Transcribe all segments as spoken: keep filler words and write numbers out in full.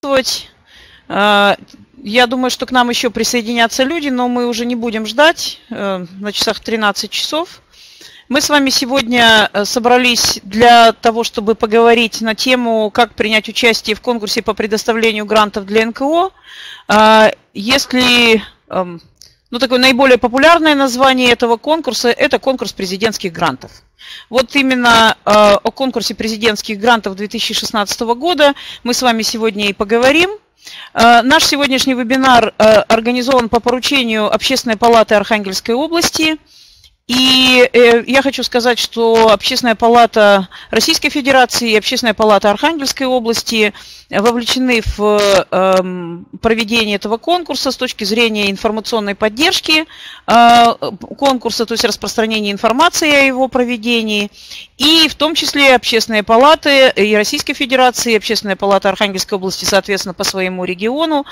Я думаю, что к нам еще присоединятся люди, но мы уже не будем ждать. На часах тринадцать часов. Мы с вами сегодня собрались для того, чтобы поговорить на тему, как принять участие в конкурсе по предоставлению грантов для эн ка о. Если, ну, такое наиболее популярное название этого конкурса – это конкурс президентских грантов. Вот именно о конкурсе президентских грантов две тысячи шестнадцатого года мы с вами сегодня и поговорим. Наш сегодняшний вебинар организован по поручению Общественной палаты Архангельской области. И я хочу сказать, что Общественная палата Российской Федерации и Общественная палата Архангельской области вовлечены в проведение этого конкурса с точки зрения информационной поддержки конкурса, то есть распространения информации о его проведении. И в том числе Общественные палаты и Российской Федерации, и Общественная палата Архангельской области, соответственно, по своему региону,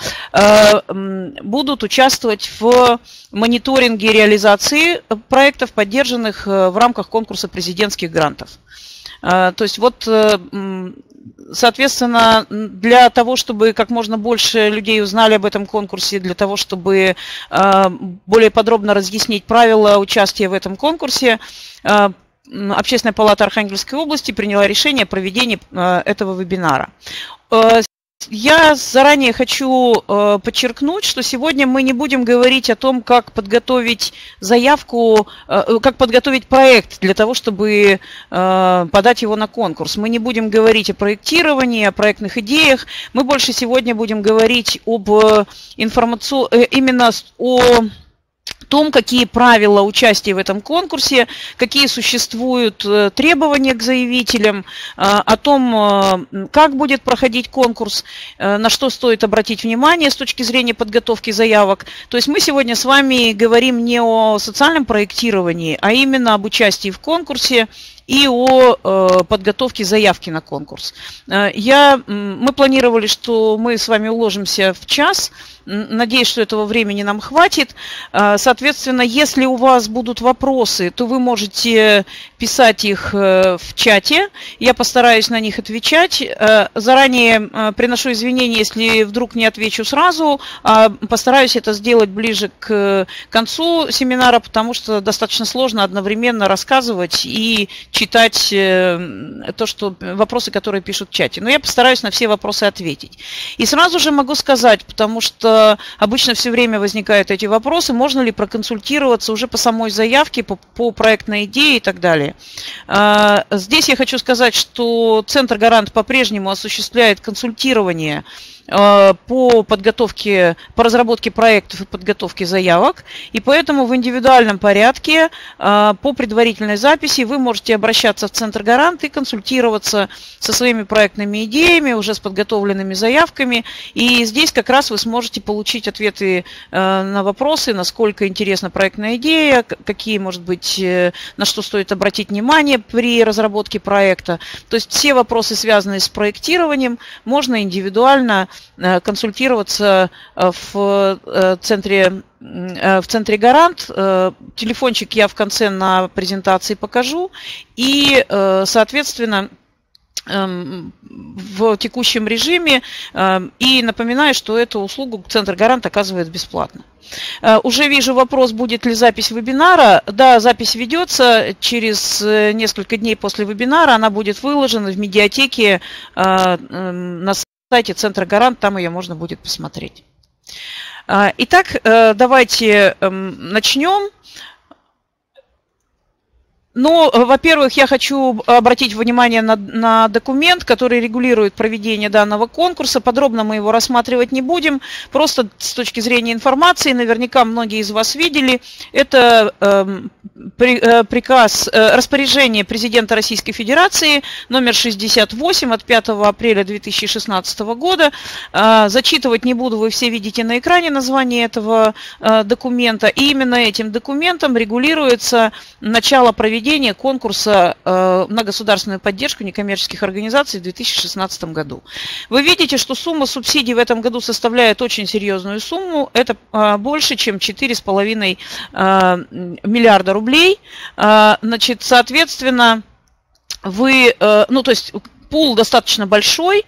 будут участвовать в мониторинге реализации проектов, поддержанных в рамках конкурса президентских грантов. То есть вот, соответственно, для того, чтобы как можно больше людей узнали об этом конкурсе, для того, чтобы более подробно разъяснить правила участия в этом конкурсе, Общественная палата Архангельской области приняла решение о проведении этого вебинара. Я заранее хочу подчеркнуть, что сегодня мы не будем говорить о том, как подготовить заявку, как подготовить проект для того, чтобы подать его на конкурс. Мы не будем говорить о проектировании, о проектных идеях. Мы больше сегодня будем говорить об информации, именно о том, какие правила участия в этом конкурсе, какие существуют требования к заявителям, о том, как будет проходить конкурс, на что стоит обратить внимание с точки зрения подготовки заявок. То есть мы сегодня с вами говорим не о социальном проектировании, а именно об участии в конкурсе и о э, подготовке заявки на конкурс. Я, мы планировали, что мы с вами уложимся в час. Надеюсь, что этого времени нам хватит. Соответственно, если у вас будут вопросы, то вы можете писать их в чате. Я постараюсь на них отвечать. Заранее приношу извинения, если вдруг не отвечу сразу. Постараюсь это сделать ближе к концу семинара, потому что достаточно сложно одновременно рассказывать и читать то, что, вопросы, которые пишут в чате. Но я постараюсь на все вопросы ответить. И сразу же могу сказать, потому что обычно все время возникают эти вопросы, можно ли проконсультироваться уже по самой заявке, по, по проектной идее и так далее. Здесь я хочу сказать, что Центр Гарант по-прежнему осуществляет консультирование по подготовке, по разработке проектов и подготовке заявок, и поэтому в индивидуальном порядке по предварительной записи вы можете обращаться в Центр Гарант и консультироваться со своими проектными идеями, уже с подготовленными заявками, и здесь как раз вы сможете получить ответы на вопросы, насколько интересна проектная идея, какие, может быть, на что стоит обратить внимание при разработке проекта. То есть все вопросы, связанные с проектированием, можно индивидуально консультироваться в центре, в центре Гарант. Телефончик я в конце на презентации покажу. И, соответственно, в текущем режиме. И напоминаю, что эту услугу Центр Гарант оказывает бесплатно. Уже вижу вопрос, будет ли запись вебинара. Да, запись ведется. Через несколько дней после вебинара она будет выложена в медиатеке на сайте Центра Гарант, там ее можно будет посмотреть. Итак, давайте начнем. Ну, во-первых, я хочу обратить внимание на, на документ, который регулирует проведение данного конкурса. Подробно мы его рассматривать не будем. Просто с точки зрения информации, наверняка многие из вас видели, это э, при, э, приказ, э, распоряжение президента Российской Федерации номер шестьдесят восемь от пятого апреля две тысячи шестнадцатого года. Э, зачитывать не буду, вы все видите на экране название этого э, документа. И именно этим документом регулируется начало проведения конкурса на государственную поддержку некоммерческих организаций в две тысячи шестнадцатом году. Вы видите, что сумма субсидий в этом году составляет очень серьезную сумму. Это больше, чем четыре с половиной миллиарда рублей. Значит, соответственно, вы, ну, то есть пул достаточно большой.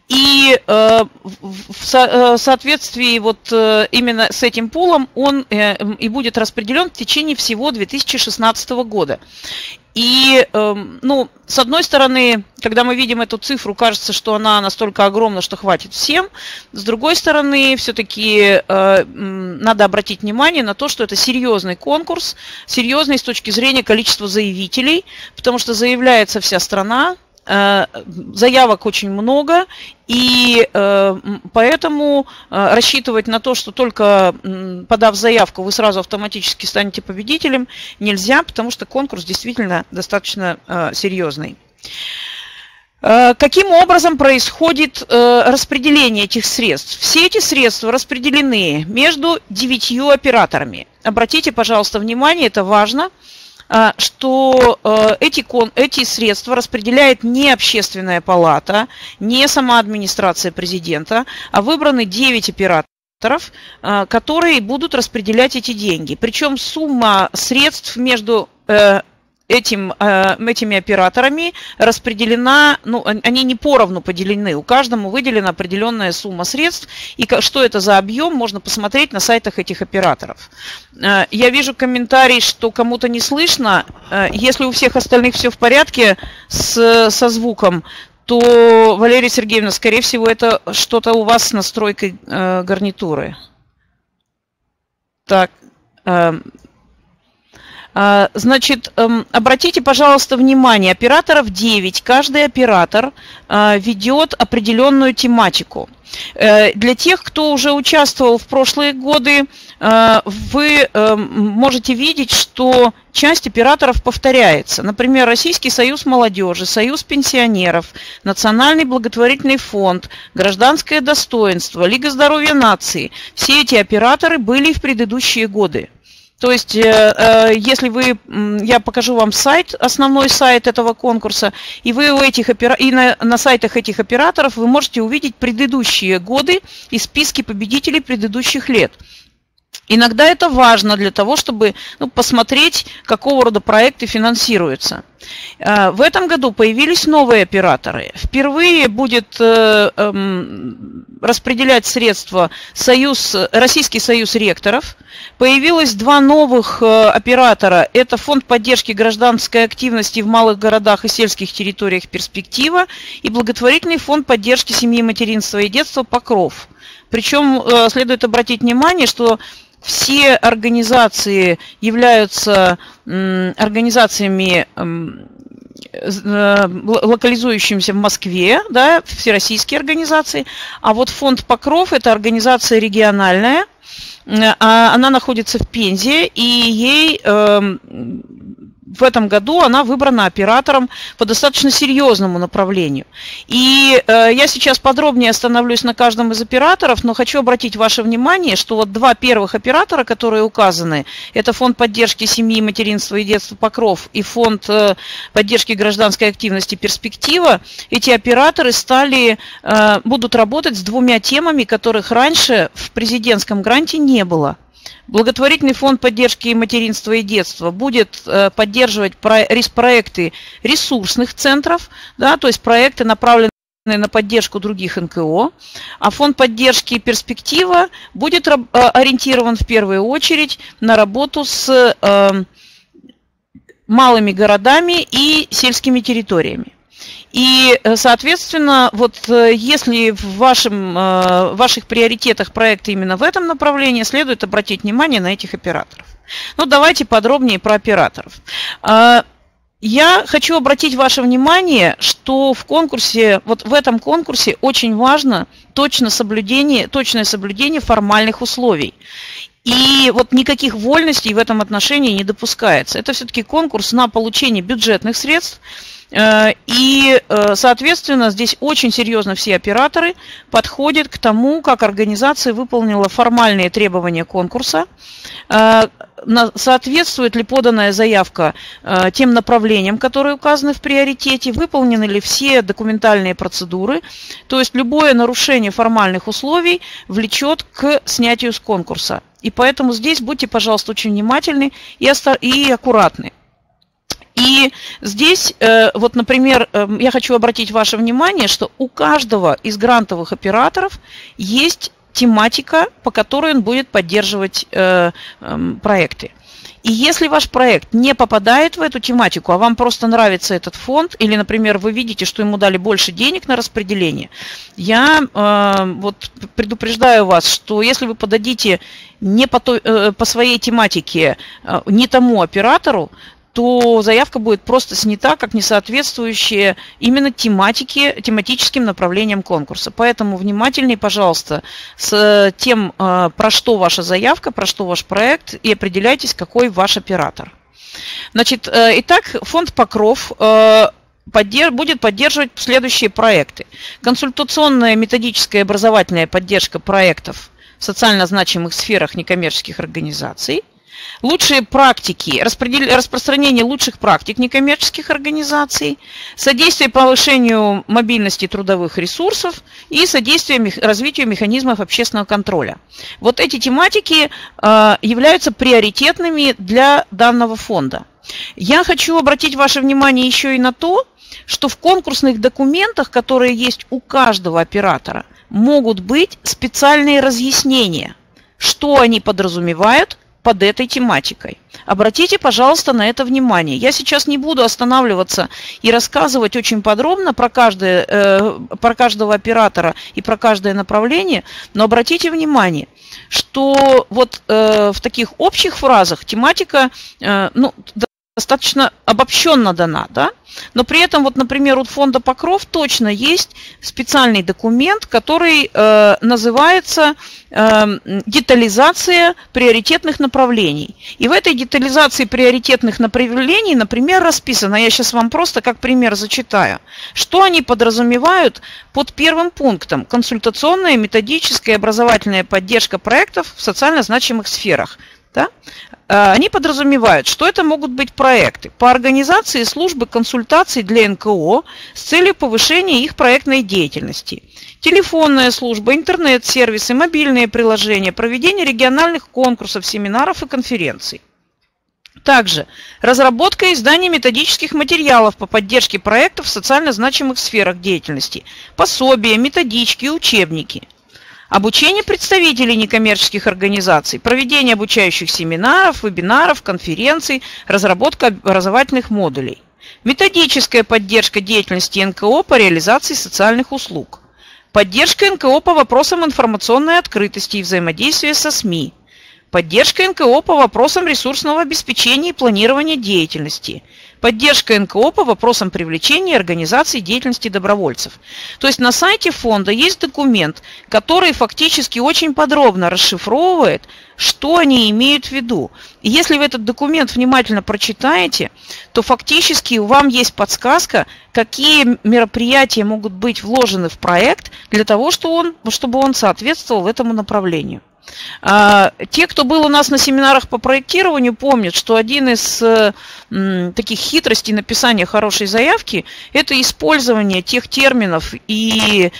И э, в со соответствии вот э, именно с этим пулом он э, и будет распределен в течение всего две тысячи шестнадцатого года. И, э, ну, с одной стороны, когда мы видим эту цифру, кажется, что она настолько огромна, что хватит всем. С другой стороны, все-таки э, надо обратить внимание на то, что это серьезный конкурс, серьезный с точки зрения количества заявителей, потому что заявляется вся страна. Заявок очень много, и э, поэтому э, рассчитывать на то, что только э, подав заявку, вы сразу автоматически станете победителем, нельзя, потому что конкурс действительно достаточно э, серьезный. Э, каким образом происходит э, распределение этих средств? Все эти средства распределены между девятью операторами. Обратите, пожалуйста, внимание, это важно, что эти, эти средства распределяет не общественная палата, не сама администрация президента, а выбраны девять операторов, которые будут распределять эти деньги. Причем сумма средств между Этим, этими операторами распределена, ну, они не поровну поделены, у каждому выделена определенная сумма средств, и что это за объем, можно посмотреть на сайтах этих операторов. Я вижу комментарий, что кому-то не слышно. Если у всех остальных все в порядке с, со звуком, то, Валерия Сергеевна, скорее всего, это что-то у вас с настройкой гарнитуры. Так. Значит, обратите, пожалуйста, внимание, операторов девять. Каждый оператор ведет определенную тематику. Для тех, кто уже участвовал в прошлые годы, вы можете видеть, что часть операторов повторяется. Например, Российский союз молодежи, Союз пенсионеров, Национальный благотворительный фонд, Гражданское достоинство, Лига здоровья нации. Все эти операторы были в предыдущие годы. То есть, если вы, я покажу вам сайт, основной сайт этого конкурса, и вы у этих опера... и на, на сайтах этих операторов вы можете увидеть предыдущие годы и списки победителей предыдущих лет. Иногда это важно для того, чтобы ну, посмотреть, какого рода проекты финансируются. В этом году появились новые операторы. Впервые будет э, э, распределять средства Союз, Российский союз ректоров. Появилось два новых э, оператора. Это Фонд поддержки гражданской активности в малых городах и сельских территориях «Перспектива» и благотворительный фонд поддержки семьи, материнства и детства «Покров». Причем э, следует обратить внимание, что все организации являются организациями, локализующимися в Москве, да, всероссийские организации, а вот фонд «Покров» – это организация региональная, она находится в Пензе, и ей в этом году она выбрана оператором по достаточно серьезному направлению. И э, я сейчас подробнее остановлюсь на каждом из операторов, но хочу обратить ваше внимание, что вот два первых оператора, которые указаны, это фонд поддержки семьи, материнства и детства «Покров» и фонд э, поддержки гражданской активности «Перспектива», эти операторы стали, э, будут работать с двумя темами, которых раньше в президентском гранте не было. Благотворительный фонд поддержки материнства и детства будет э, поддерживать про, проекты ресурсных центров, да, то есть проекты, направленные на поддержку других эн ка о, а фонд поддержки «Перспектива» будет э, ориентирован в первую очередь на работу с э, малыми городами и сельскими территориями. И, соответственно, вот если в, вашем, в ваших приоритетах проекты именно в этом направлении, следует обратить внимание на этих операторов. Ну, давайте подробнее про операторов. Я хочу обратить ваше внимание, что в конкурсе, вот в этом конкурсе очень важно точно соблюдение, точное соблюдение формальных условий. И вот никаких вольностей в этом отношении не допускается. Это все-таки конкурс на получение бюджетных средств. И, соответственно, здесь очень серьезно все операторы подходят к тому, как организация выполнила формальные требования конкурса, соответствует ли поданная заявка тем направлениям, которые указаны в приоритете, выполнены ли все документальные процедуры. То есть любое нарушение формальных условий влечет к снятию с конкурса. И поэтому здесь будьте, пожалуйста, очень внимательны и аккуратны. И здесь, вот, например, я хочу обратить ваше внимание, что у каждого из грантовых операторов есть тематика, по которой он будет поддерживать проекты. И если ваш проект не попадает в эту тематику, а вам просто нравится этот фонд, или, например, вы видите, что ему дали больше денег на распределение, я э, вот предупреждаю вас, что если вы подадите не по, той, э, по своей тематике э, не тому оператору, то заявка будет просто снята как несоответствующая именно тематике, тематическим направлениям конкурса. Поэтому внимательней, пожалуйста, с тем, про что ваша заявка, про что ваш проект, и определяйтесь, какой ваш оператор. Значит, итак, фонд «Покров» будет поддерживать следующие проекты. Консультационная, методическая и образовательная поддержка проектов в социально значимых сферах некоммерческих организаций. Лучшие практики, распространение лучших практик некоммерческих организаций, содействие повышению мобильности трудовых ресурсов и содействие развитию механизмов общественного контроля. Вот эти тематики э, являются приоритетными для данного фонда. Я хочу обратить ваше внимание еще и на то, что в конкурсных документах, которые есть у каждого оператора, могут быть специальные разъяснения, что они подразумевают под этой тематикой. Обратите, пожалуйста, на это внимание. Я сейчас не буду останавливаться и рассказывать очень подробно про, каждое, э, про каждого оператора и про каждое направление, но обратите внимание, что вот э, в таких общих фразах тематика э, ну, достаточно обобщенно дана, да? Но при этом, вот, например, у фонда «Покров» точно есть специальный документ, который э, называется э, «Детализация приоритетных направлений». И в этой детализации приоритетных направлений, например, расписано, я сейчас вам просто как пример зачитаю, что они подразумевают под первым пунктом: консультационная, методическая и образовательная поддержка проектов в социально значимых сферах. Да? Они подразумевают, что это могут быть проекты по организации службы консультаций для эн ка о с целью повышения их проектной деятельности, телефонная служба, интернет-сервисы, мобильные приложения, проведение региональных конкурсов, семинаров и конференций. Также разработка и издание методических материалов по поддержке проектов в социально значимых сферах деятельности, пособия, методички, учебники. Обучение представителей некоммерческих организаций, проведение обучающих семинаров, вебинаров, конференций, разработка образовательных модулей. Методическая поддержка деятельности эн ка о по реализации социальных услуг. Поддержка эн ка о по вопросам информационной открытости и взаимодействия со СМИ. Поддержка эн ка о по вопросам ресурсного обеспечения и планирования деятельности. Поддержка эн ка о по вопросам привлечения и организации деятельности добровольцев. То есть на сайте фонда есть документ, который фактически очень подробно расшифровывает, что они имеют в виду. И если вы этот документ внимательно прочитаете, то фактически вам есть подсказка, какие мероприятия могут быть вложены в проект для того, чтобы он, чтобы он соответствовал этому направлению. Те, кто был у нас на семинарах по проектированию, помнят, что один из м, таких хитростей написания хорошей заявки – это использование тех терминов и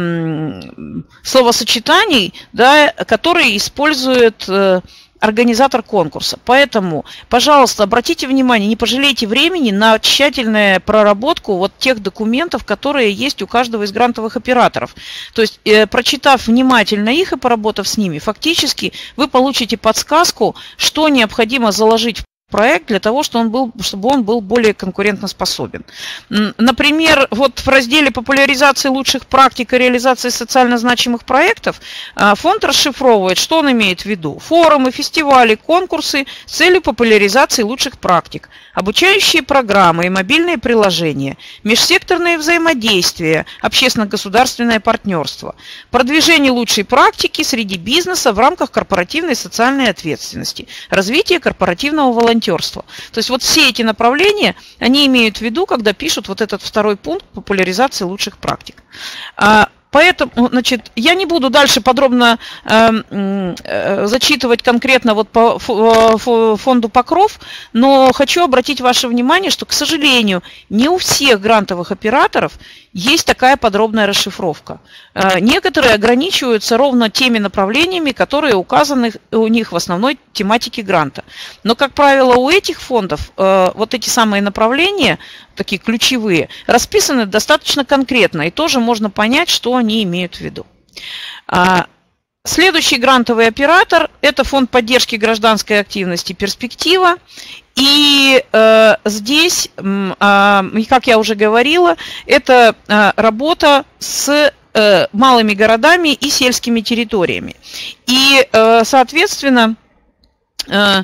м, словосочетаний, да, которые использует э, организатор конкурса. Поэтому, пожалуйста, обратите внимание, не пожалейте времени на тщательную проработку вот тех документов, которые есть у каждого из грантовых операторов. То есть, э, прочитав внимательно их и поработав с ними, фактически вы получите подсказку, что необходимо заложить в проект для того, чтобы он был, чтобы он был более конкурентоспособен. Например, вот в разделе популяризации лучших практик и реализации социально значимых проектов фонд расшифровывает, что он имеет в виду. Форумы, фестивали, конкурсы с целью популяризации лучших практик, обучающие программы и мобильные приложения, межсекторные взаимодействия, общественно-государственное партнерство, продвижение лучшей практики среди бизнеса в рамках корпоративной социальной ответственности, развитие корпоративного волонтерства. То есть вот все эти направления, они имеют в виду, когда пишут вот этот второй пункт популяризации лучших практик. Поэтому, значит, я не буду дальше подробно э, э, зачитывать конкретно вот по фонду «Покров», но хочу обратить ваше внимание, что, к сожалению, не у всех грантовых операторов есть такая подробная расшифровка. Некоторые ограничиваются ровно теми направлениями, которые указаны у них в основной тематике гранта. Но, как правило, у этих фондов вот эти самые направления, такие ключевые, расписаны достаточно конкретно, и тоже можно понять, что они имеют в виду. Следующий грантовый оператор – это фонд поддержки гражданской активности «Перспектива». И э, здесь, э, как я уже говорила, это э, работа с э, малыми городами и сельскими территориями. И, э, соответственно, э,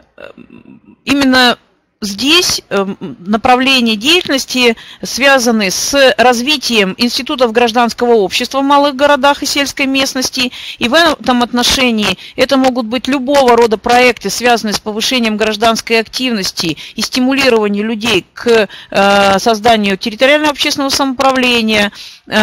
именно здесь направления деятельности связаны с развитием институтов гражданского общества в малых городах и сельской местности. И в этом отношении это могут быть любого рода проекты, связанные с повышением гражданской активности и стимулированием людей к созданию территориального общественного самоуправления,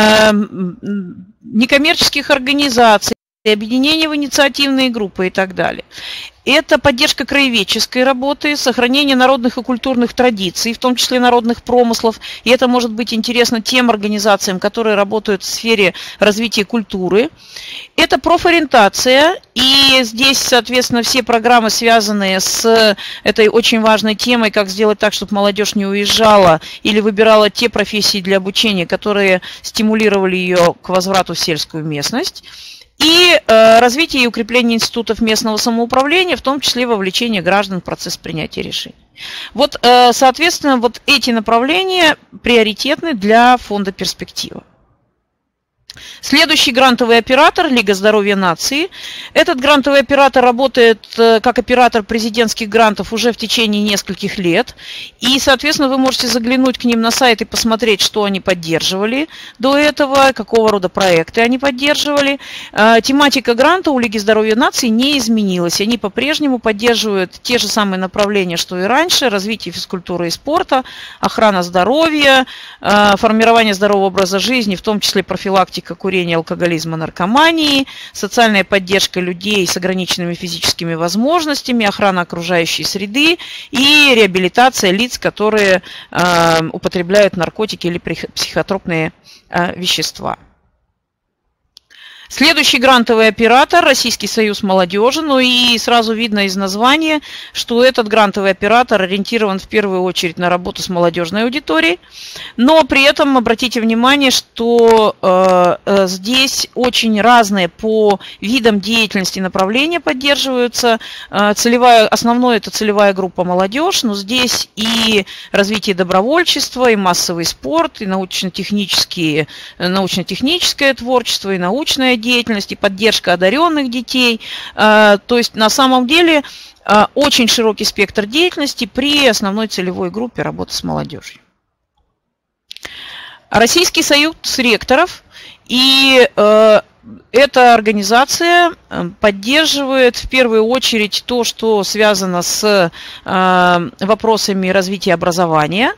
некоммерческих организаций, объединения в инициативные группы и так далее. Это поддержка краеведческой работы, сохранение народных и культурных традиций, в том числе народных промыслов. И это может быть интересно тем организациям, которые работают в сфере развития культуры. Это профориентация. И здесь, соответственно, все программы, связанные с этой очень важной темой, как сделать так, чтобы молодежь не уезжала или выбирала те профессии для обучения, которые стимулировали ее к возврату в сельскую местность. И э, развитие и укрепление институтов местного самоуправления, в том числе вовлечение граждан в процесс принятия решений. Вот, э, соответственно, вот эти направления приоритетны для фонда «Перспектива». Следующий грантовый оператор – Лига здоровья нации. Этот грантовый оператор работает как оператор президентских грантов уже в течение нескольких лет. И, соответственно, вы можете заглянуть к ним на сайт и посмотреть, что они поддерживали до этого, какого рода проекты они поддерживали. Тематика гранта у Лиги здоровья нации не изменилась. Они по-прежнему поддерживают те же самые направления, что и раньше: развитие физкультуры и спорта, охрана здоровья, формирование здорового образа жизни, в том числе профилактика курения, алкоголизма, наркомании, социальная поддержка людей с ограниченными физическими возможностями, охрана окружающей среды и реабилитация лиц, которые э, употребляют наркотики или психотропные э, вещества. Следующий грантовый оператор – Российский союз молодежи. Ну и сразу видно из названия, что этот грантовый оператор ориентирован в первую очередь на работу с молодежной аудиторией. Но при этом обратите внимание, что э, э, здесь очень разные по видам деятельности направления поддерживаются. Э, целевая, основное – это целевая группа молодежь, но здесь и развитие добровольчества, и массовый спорт, и научно-технические, научно-техническое творчество, и научная деятельность, и поддержка одаренных детей. То есть на самом деле очень широкий спектр деятельности при основной целевой группе работы с молодежью. Российский союз ректоров. И эта организация поддерживает в первую очередь то, что связано с вопросами развития образования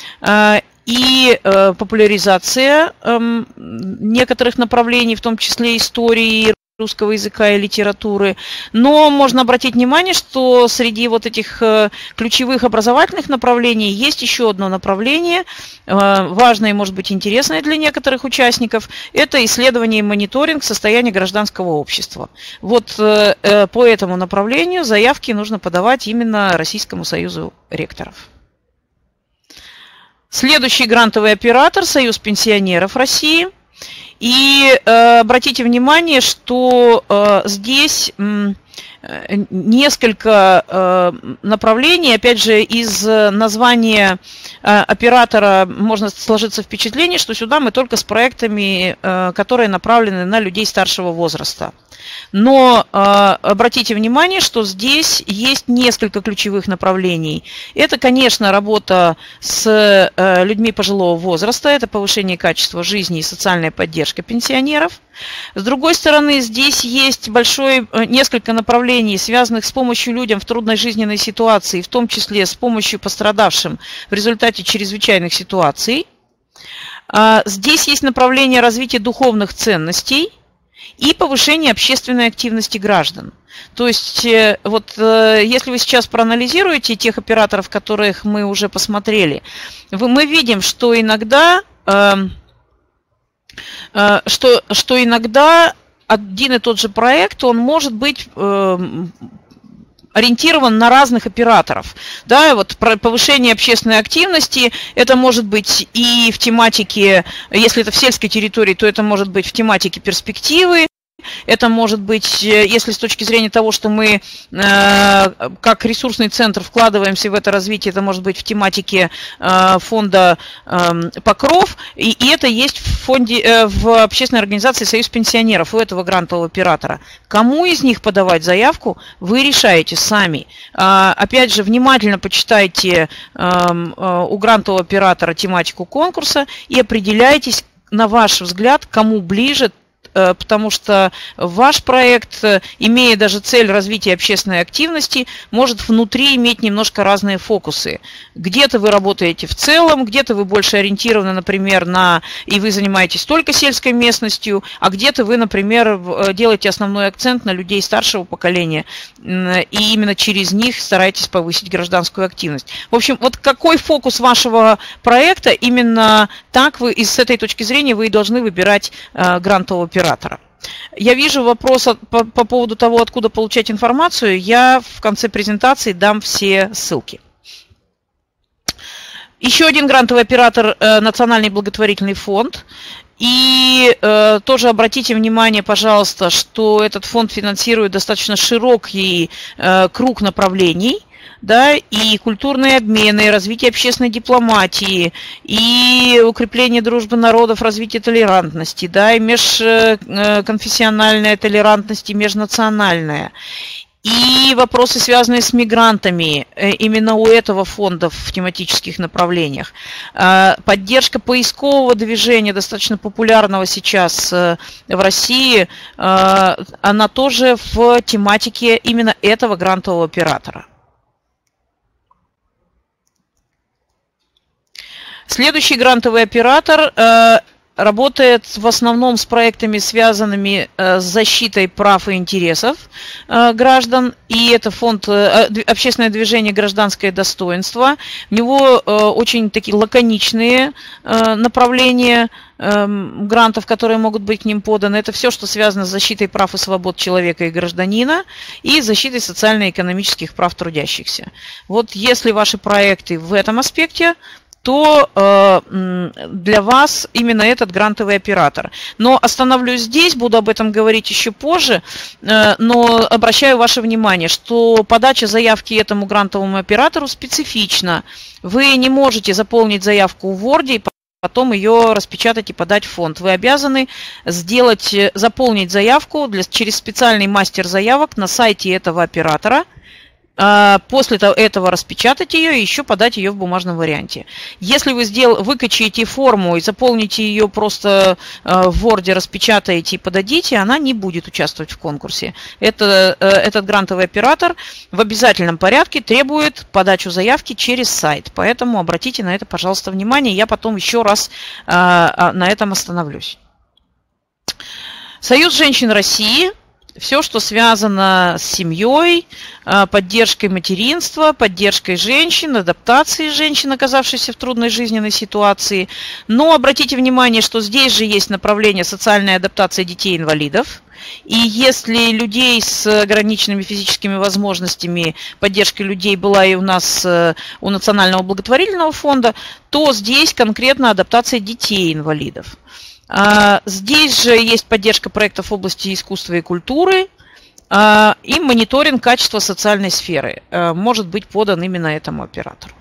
и э, популяризация э, некоторых направлений, в том числе истории, русского языка и литературы. Но можно обратить внимание, что среди вот этих э, ключевых образовательных направлений есть еще одно направление, э, важное и, может быть, интересное для некоторых участников. Это исследование и мониторинг состояния гражданского общества. Вот э, э, по этому направлению заявки нужно подавать именно Российскому союзу ректоров. Следующий грантовый оператор – Союз пенсионеров России. И э, обратите внимание, что э, здесь э, несколько э, направлений. Опять же, из названия э, оператора можно сложиться впечатление, что сюда мы только с проектами, э, которые направлены на людей старшего возраста. Но э, обратите внимание, что здесь есть несколько ключевых направлений. Это, конечно, работа с э, людьми пожилого возраста, это повышение качества жизни и социальная поддержка пенсионеров. С другой стороны, здесь есть большое, несколько направлений, связанных с помощью людям в трудной жизненной ситуации, в том числе с помощью пострадавшим в результате чрезвычайных ситуаций. Э, здесь есть направление развития духовных ценностей и повышение общественной активности граждан. То есть, вот если вы сейчас проанализируете тех операторов, которых мы уже посмотрели, мы видим, что иногда что, что иногда один и тот же проект, он может быть ориентирован на разных операторов. Да, вот повышение общественной активности, это может быть и в тематике, если это в сельской территории, то это может быть в тематике перспективы. Это может быть, если с точки зрения того, что мы э, как ресурсный центр вкладываемся в это развитие, это может быть в тематике э, фонда э, «Покров», и, и это есть в, фонде, э, в общественной организации «Союз пенсионеров» у этого грантового оператора. Кому из них подавать заявку, вы решаете сами. Э, опять же, внимательно почитайте э, э, у грантового оператора тематику конкурса и определяйтесь, на ваш взгляд, кому ближе, потому что ваш проект, имея даже цель развития общественной активности, может внутри иметь немножко разные фокусы. Где-то вы работаете в целом, где-то вы больше ориентированы, например, на, и вы занимаетесь только сельской местностью, а где-то вы, например, делаете основной акцент на людей старшего поколения, и именно через них стараетесь повысить гражданскую активность. В общем, вот какой фокус вашего проекта, именно так вы, и с этой точки зрения, вы и должны выбирать грантового оператора. Я вижу вопрос по, по поводу того, откуда получать информацию. Я в конце презентации дам все ссылки. Еще один грантовый оператор – Национальный благотворительный фонд. И э, тоже обратите внимание, пожалуйста, что этот фонд финансирует достаточно широкий э, круг направлений. Да, и культурные обмены, и развитие общественной дипломатии, и укрепление дружбы народов, развитие толерантности, да, и межконфессиональная толерантность, и межнациональная. И вопросы, связанные с мигрантами, именно у этого фонда в тематических направлениях. Поддержка поискового движения, достаточно популярного сейчас в России, она тоже в тематике именно этого грантового оператора. Следующий грантовый оператор э, работает в основном с проектами, связанными э, с защитой прав и интересов э, граждан. И это фонд э, «Общественное движение «Гражданское достоинство». У него э, очень такие лаконичные э, направления э, грантов, которые могут быть к ним поданы. Это все, что связано с защитой прав и свобод человека и гражданина и защитой социально-экономических прав трудящихся. Вот если ваши проекты в этом аспекте, то э, для вас именно этот грантовый оператор. Но остановлюсь здесь, буду об этом говорить еще позже, э, но обращаю ваше внимание, что подача заявки этому грантовому оператору специфична. Вы не можете заполнить заявку в Word и потом ее распечатать и подать в фонд. Вы обязаны сделать, заполнить заявку для, через специальный мастер заявок на сайте этого оператора. После этого распечатать ее и еще подать ее в бумажном варианте. Если вы сдел... выкачаете форму и заполните ее просто в Word, распечатаете и подадите, она не будет участвовать в конкурсе. Это, этот грантовый оператор в обязательном порядке требует подачу заявки через сайт. Поэтому обратите на это, пожалуйста, внимание. Я потом еще раз на этом остановлюсь. Союз женщин России. Все, что связано с семьей, поддержкой материнства, поддержкой женщин, адаптацией женщин, оказавшихся в трудной жизненной ситуации. Но обратите внимание, что здесь же есть направление социальной адаптации детей-инвалидов. И если людей с ограниченными физическими возможностями, поддержка людей была и у нас у Национального благотворительного фонда, то здесь конкретно адаптация детей-инвалидов. Здесь же есть поддержка проектов в области искусства и культуры и мониторинг качества социальной сферы. Может быть подан именно этому оператору.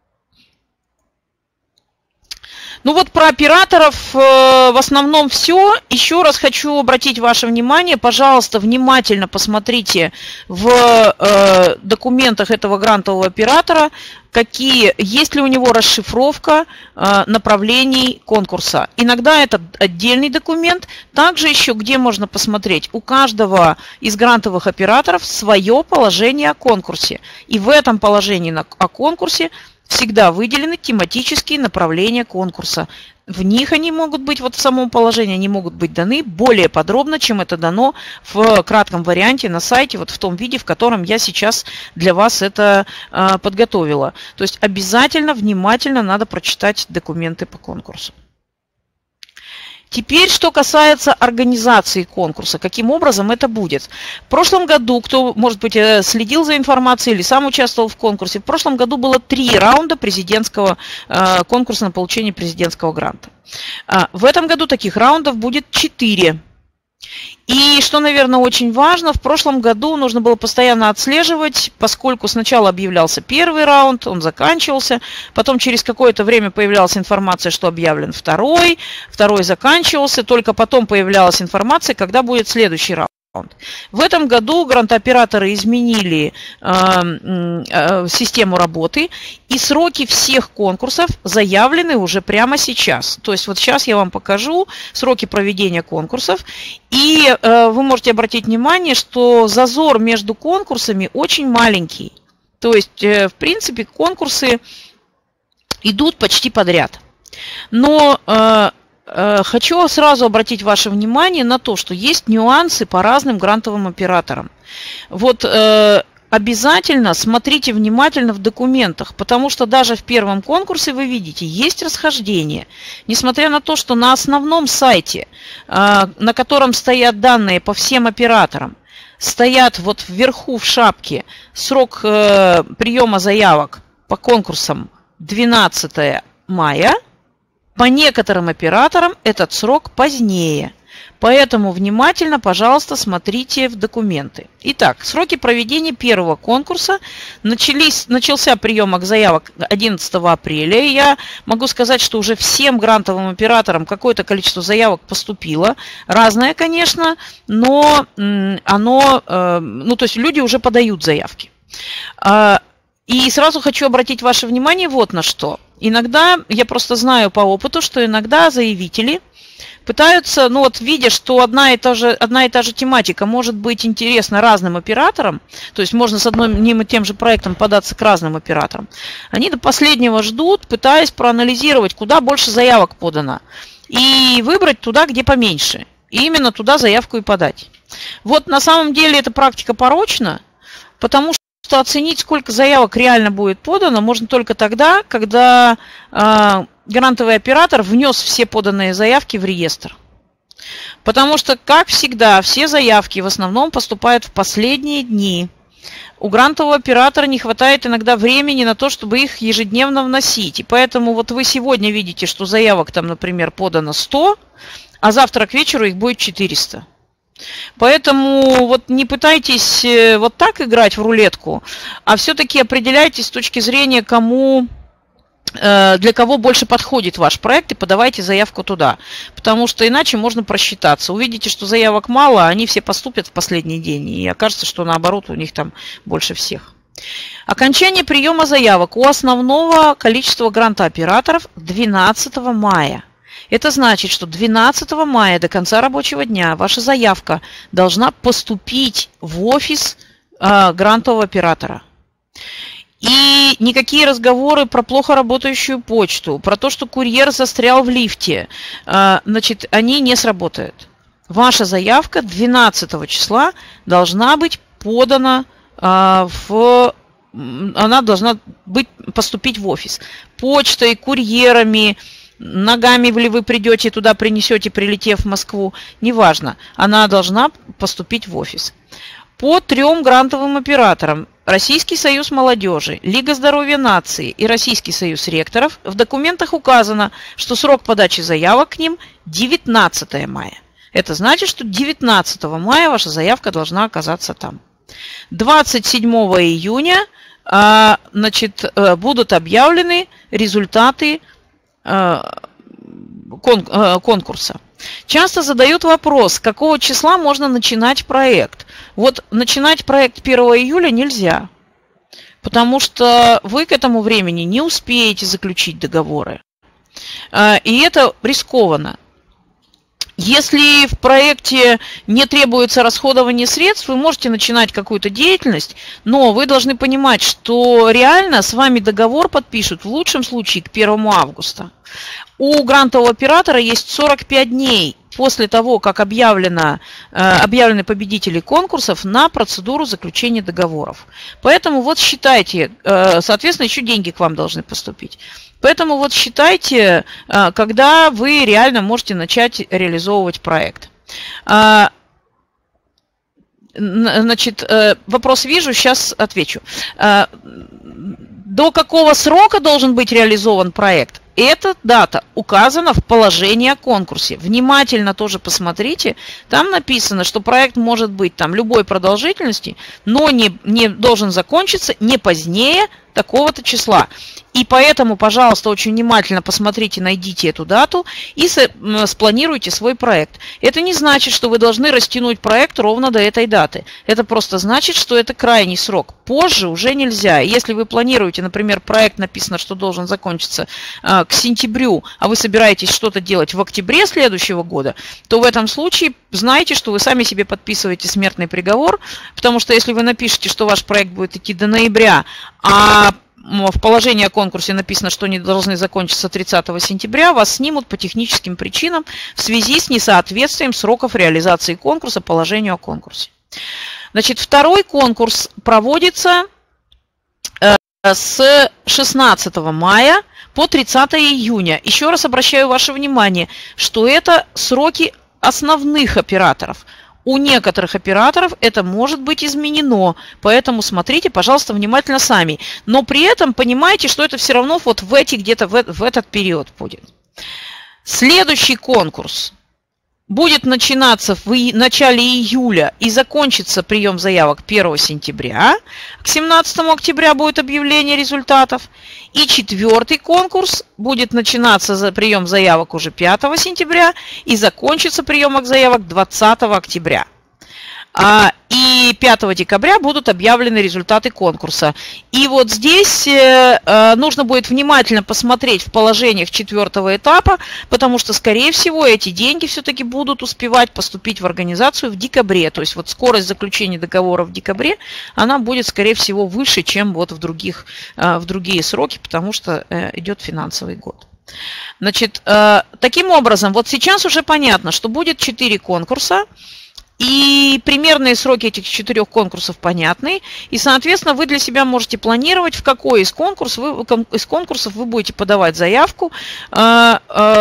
Ну вот про операторов в основном все. Еще раз хочу обратить ваше внимание. Пожалуйста, внимательно посмотрите в документах этого грантового оператора, какие, есть ли у него расшифровка направлений конкурса. Иногда это отдельный документ. Также еще где можно посмотреть. У каждого из грантовых операторов свое положение о конкурсе. И в этом положении о конкурсе всегда выделены тематические направления конкурса. В них они могут быть, вот в самом положении, они могут быть даны более подробно, чем это дано в кратком варианте на сайте, вот в том виде, в котором я сейчас для вас это э, подготовила. То есть обязательно, внимательно надо прочитать документы по конкурсу. Теперь, что касается организации конкурса, каким образом это будет. В прошлом году, кто, может быть, следил за информацией или сам участвовал в конкурсе, в прошлом году было три раунда президентского э, конкурса на получение президентского гранта. А в этом году таких раундов будет четыре. И что, наверное, очень важно, в прошлом году нужно было постоянно отслеживать, поскольку сначала объявлялся первый раунд, он заканчивался, потом через какое-то время появлялась информация, что объявлен второй, второй заканчивался, только потом появлялась информация, когда будет следующий раунд. В этом году грантооператоры изменили э, э, систему работы, и сроки всех конкурсов заявлены уже прямо сейчас. То есть вот сейчас я вам покажу сроки проведения конкурсов, и э, вы можете обратить внимание, что зазор между конкурсами очень маленький. То есть, э, в принципе, конкурсы идут почти подряд. Но... Э, Хочу сразу обратить ваше внимание на то, что есть нюансы по разным грантовым операторам. Вот э, обязательно смотрите внимательно в документах, потому что даже в первом конкурсе, вы видите, есть расхождение. Несмотря на то, что на основном сайте, э, на котором стоят данные по всем операторам, стоят вот вверху в шапке срок э, приема заявок по конкурсам двенадцатое мая, по некоторым операторам этот срок позднее. Поэтому внимательно, пожалуйста, смотрите в документы. Итак, сроки проведения первого конкурса. Начались, начался прием заявок одиннадцатого апреля. И я могу сказать, что уже всем грантовым операторам какое-то количество заявок поступило. Разное, конечно, но оно, ну, то есть люди уже подают заявки. И сразу хочу обратить ваше внимание вот на что. Иногда, я просто знаю по опыту, что иногда заявители пытаются, ну вот видя, что одна и та же, одна и та же тематика может быть интересна разным операторам, то есть можно с одним и тем же проектом податься к разным операторам, они до последнего ждут, пытаясь проанализировать, куда больше заявок подано, и выбрать туда, где поменьше, и именно туда заявку и подать. Вот на самом деле эта практика порочна, потому что что оценить, сколько заявок реально будет подано, можно только тогда, когда э, грантовый оператор внес все поданные заявки в реестр. Потому что, как всегда, все заявки в основном поступают в последние дни. У грантового оператора не хватает иногда времени на то, чтобы их ежедневно вносить. И поэтому вот вы сегодня видите, что заявок там, например, подано сто, а завтра к вечеру их будет четыреста. Поэтому вот не пытайтесь вот так играть в рулетку, а все-таки определяйтесь с точки зрения, кому, для кого больше подходит ваш проект, и подавайте заявку туда. Потому что иначе можно просчитаться. Увидите, что заявок мало, они все поступят в последний день, и окажется, что наоборот у них там больше всех. Окончание приема заявок у основного количества грантооператоров двенадцатого мая. Это значит, что двенадцатого мая до конца рабочего дня ваша заявка должна поступить в офис э, грантового оператора. И никакие разговоры про плохо работающую почту, про то, что курьер застрял в лифте, э, значит, они не сработают. Ваша заявка двенадцатого числа должна быть подана э, в... Она должна быть, поступить в офис. Почтой, курьерами... Ногами ли вы придете туда, принесете, прилетев в Москву, неважно, она должна поступить в офис. По трем грантовым операторам Российский союз молодежи, Лига здоровья нации и Российский союз ректоров в документах указано, что срок подачи заявок к ним девятнадцатое мая. Это значит, что девятнадцатого мая ваша заявка должна оказаться там. двадцать седьмого июня а, значит, будут объявлены результаты конкурса. Часто задают вопрос, с какого числа можно начинать проект. Вот начинать проект первого июля нельзя, потому что вы к этому времени не успеете заключить договоры. И это рискованно. Если в проекте не требуется расходование средств, вы можете начинать какую-то деятельность, но вы должны понимать, что реально с вами договор подпишут в лучшем случае к первому августа. У грантового оператора есть сорок пять дней после того, как объявлено, объявлены победители конкурсов на процедуру заключения договоров. Поэтому вот считайте, соответственно, еще деньги к вам должны поступить. Поэтому вот считайте, когда вы реально можете начать реализовывать проект. Значит, вопрос вижу, сейчас отвечу. До какого срока должен быть реализован проект? Эта дата указана в положении о конкурсе. Внимательно тоже посмотрите. Там написано, что проект может быть там любой продолжительности, но не, не должен закончиться не позднее такого-то числа. И поэтому, пожалуйста, очень внимательно посмотрите, найдите эту дату и спланируйте свой проект. Это не значит, что вы должны растянуть проект ровно до этой даты. Это просто значит, что это крайний срок. Позже уже нельзя. Если вы планируете, например, проект написано, что должен закончиться э, к сентябрю, а вы собираетесь что-то делать в октябре следующего года, то в этом случае знайте, что вы сами себе подписываете смертный приговор, потому что если вы напишете, что ваш проект будет идти до ноября, а в положении о конкурсе написано, что они должны закончиться тридцатого сентября, вас снимут по техническим причинам в связи с несоответствием сроков реализации конкурса положению о конкурсе. Значит, второй конкурс проводится с шестнадцатого мая по тридцатое июня. Еще раз обращаю ваше внимание, что это сроки основных операторов. У некоторых операторов это может быть изменено, поэтому смотрите, пожалуйста, внимательно сами. Но при этом понимайте, что это все равно вот в эти где-то в, в этот период будет. Следующий конкурс будет начинаться в начале июля и закончится прием заявок первого сентября. К семнадцатому октября будет объявление результатов. И четвертый конкурс будет начинаться за прием заявок уже пятого сентября и закончится прием заявок двадцатого октября. И пятого декабря будут объявлены результаты конкурса. И вот здесь нужно будет внимательно посмотреть в положениях четвертого этапа, потому что, скорее всего, эти деньги все-таки будут успевать поступить в организацию в декабре. То есть вот скорость заключения договора в декабре, она будет, скорее всего, выше, чем вот в, других, в другие сроки, потому что идет финансовый год. Значит, таким образом, вот сейчас уже понятно, что будет четыре конкурса. И примерные сроки этих четырех конкурсов понятны. И, соответственно, вы для себя можете планировать, в какой из конкурсов вы, из конкурсов вы будете подавать заявку. Но,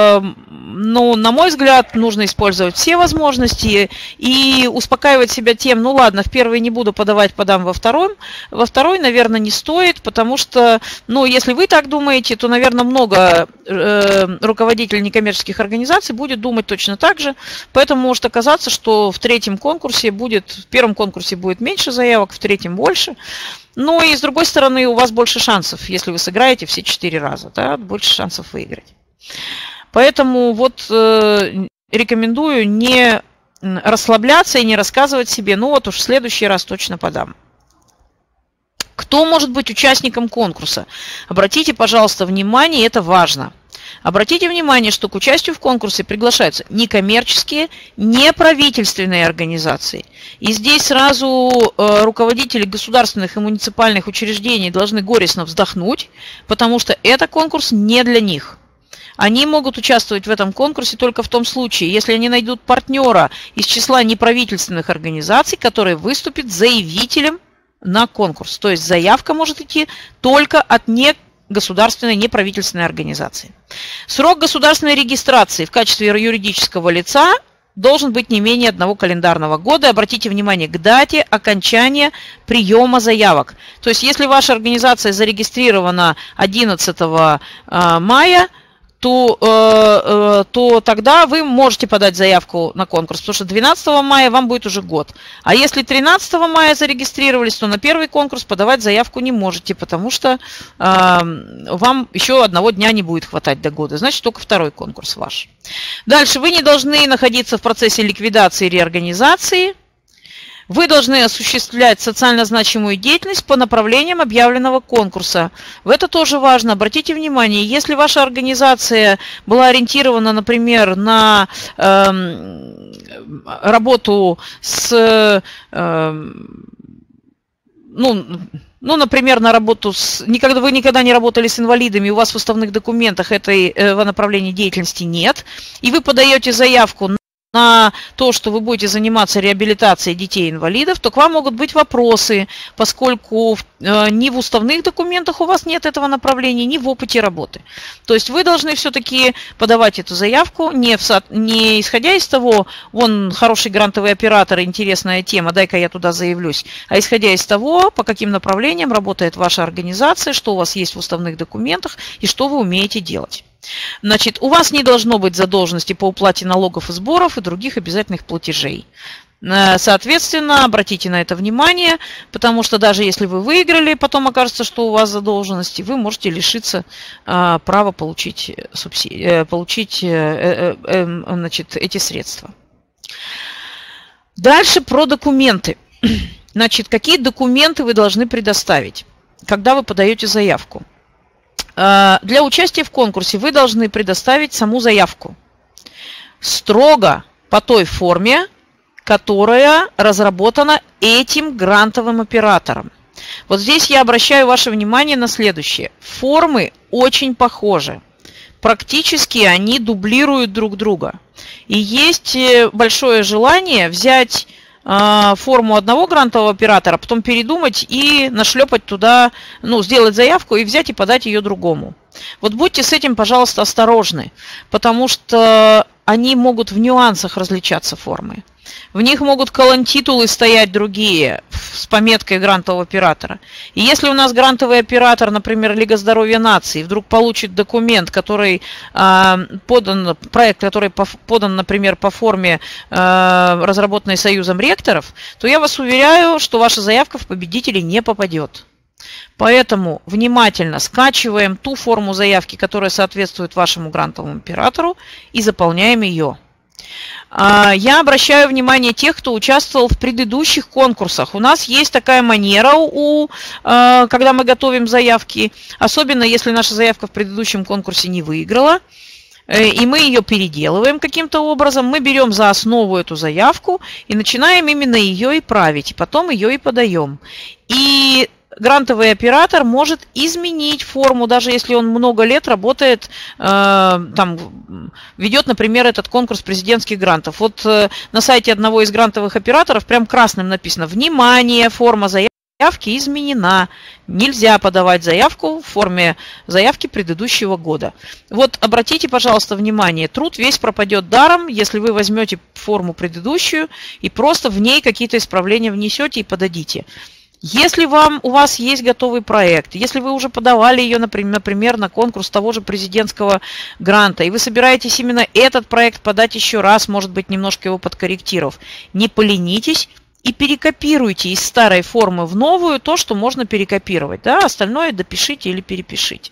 на мой взгляд, нужно использовать все возможности и успокаивать себя тем, ну ладно, в первый не буду подавать, подам во втором. Во второй, наверное, не стоит, потому что, ну, если вы так думаете, то, наверное, много руководителей некоммерческих организаций будет думать точно так же. Поэтому может оказаться, что в третьем конкурсе будет, в первом конкурсе будет меньше заявок, в третьем больше. Ну и с другой стороны, у вас больше шансов, если вы сыграете все четыре раза, да, больше шансов выиграть. Поэтому вот э, рекомендую не расслабляться и не рассказывать себе, ну вот уж в следующий раз точно подам. Кто может быть участником конкурса? Обратите, пожалуйста, внимание, это важно. Обратите внимание, что к участию в конкурсе приглашаются некоммерческие, неправительственные организации. И здесь сразу э, руководители государственных и муниципальных учреждений должны горестно вздохнуть, потому что это конкурс не для них. Они могут участвовать в этом конкурсе только в том случае, если они найдут партнера из числа неправительственных организаций, который выступит заявителем на конкурс. То есть заявка может идти только от некоммерческих, государственной неправительственной организации. Срок государственной регистрации в качестве юридического лица должен быть не менее одного календарного года. Обратите внимание к дате окончания приема заявок. То есть, если ваша организация зарегистрирована одиннадцатого мая, то, э, то тогда вы можете подать заявку на конкурс, потому что двенадцатого мая вам будет уже год. А если тринадцатого мая зарегистрировались, то на первый конкурс подавать заявку не можете, потому что э, вам еще одного дня не будет хватать до года. Значит, только второй конкурс ваш. Дальше. Вы не должны находиться в процессе ликвидации и реорганизации. Вы должны осуществлять социально значимую деятельность по направлениям объявленного конкурса. В это тоже важно. Обратите внимание, если ваша организация была ориентирована, например, на э, работу с... Э, ну, Ну, например, на работу с... Никогда, вы никогда не работали с инвалидами, у вас в уставных документах этого направления деятельности нет, и вы подаете заявку на на то, что вы будете заниматься реабилитацией детей-инвалидов, то к вам могут быть вопросы, поскольку э, ни в уставных документах у вас нет этого направления, ни в опыте работы. То есть вы должны все-таки подавать эту заявку, не, в, не исходя из того, вон хороший грантовый оператор, интересная тема, дай-ка я туда заявлюсь, а исходя из того, по каким направлениям работает ваша организация, что у вас есть в уставных документах и что вы умеете делать. Значит, у вас не должно быть задолженности по уплате налогов и сборов и других обязательных платежей. Соответственно, обратите на это внимание, потому что даже если вы выиграли, потом окажется, что у вас задолженности, вы можете лишиться а, права получить, субсидии, получить э, э, э, значит, эти средства. Дальше про документы. Значит, какие документы вы должны предоставить, когда вы подаете заявку? Для участия в конкурсе вы должны предоставить саму заявку строго по той форме, которая разработана этим грантовым оператором. Вот здесь я обращаю ваше внимание на следующее. Формы очень похожи. Практически они дублируют друг друга. И есть большое желание взять форму одного грантового оператора, потом передумать и нашлепать туда, ну, сделать заявку и взять и подать ее другому. Вот будьте с этим, пожалуйста, осторожны, потому что они могут в нюансах различаться формы. В них могут колонтитулы стоять другие с пометкой грантового оператора. И если у нас грантовый оператор, например, Лига здоровья нации, вдруг получит документ, который э, подан, проект, который подан, например, по форме, э, разработанной Союзом ректоров, то я вас уверяю, что ваша заявка в победители не попадет. Поэтому внимательно скачиваем ту форму заявки, которая соответствует вашему грантовому оператору, и заполняем ее. Я обращаю внимание тех, кто участвовал в предыдущих конкурсах. У нас есть такая манера, у, когда мы готовим заявки, особенно если наша заявка в предыдущем конкурсе не выиграла, и мы ее переделываем каким-то образом, мы берем за основу эту заявку и начинаем именно ее и править, и потом ее и подаем. И грантовый оператор может изменить форму, даже если он много лет работает, э, там, ведет, например, этот конкурс президентских грантов. Вот э, на сайте одного из грантовых операторов прям красным написано: «Внимание, форма заявки изменена. Нельзя подавать заявку в форме заявки предыдущего года». Вот обратите, пожалуйста, внимание, труд весь пропадет даром, если вы возьмете форму предыдущую и просто в ней какие-то исправления внесете и подадите. Если вам, у вас есть готовый проект, если вы уже подавали ее, например, на конкурс того же президентского гранта, и вы собираетесь именно этот проект подать еще раз, может быть, немножко его подкорректировав, не поленитесь и перекопируйте из старой формы в новую то, что можно перекопировать. Да? Остальное допишите или перепишите.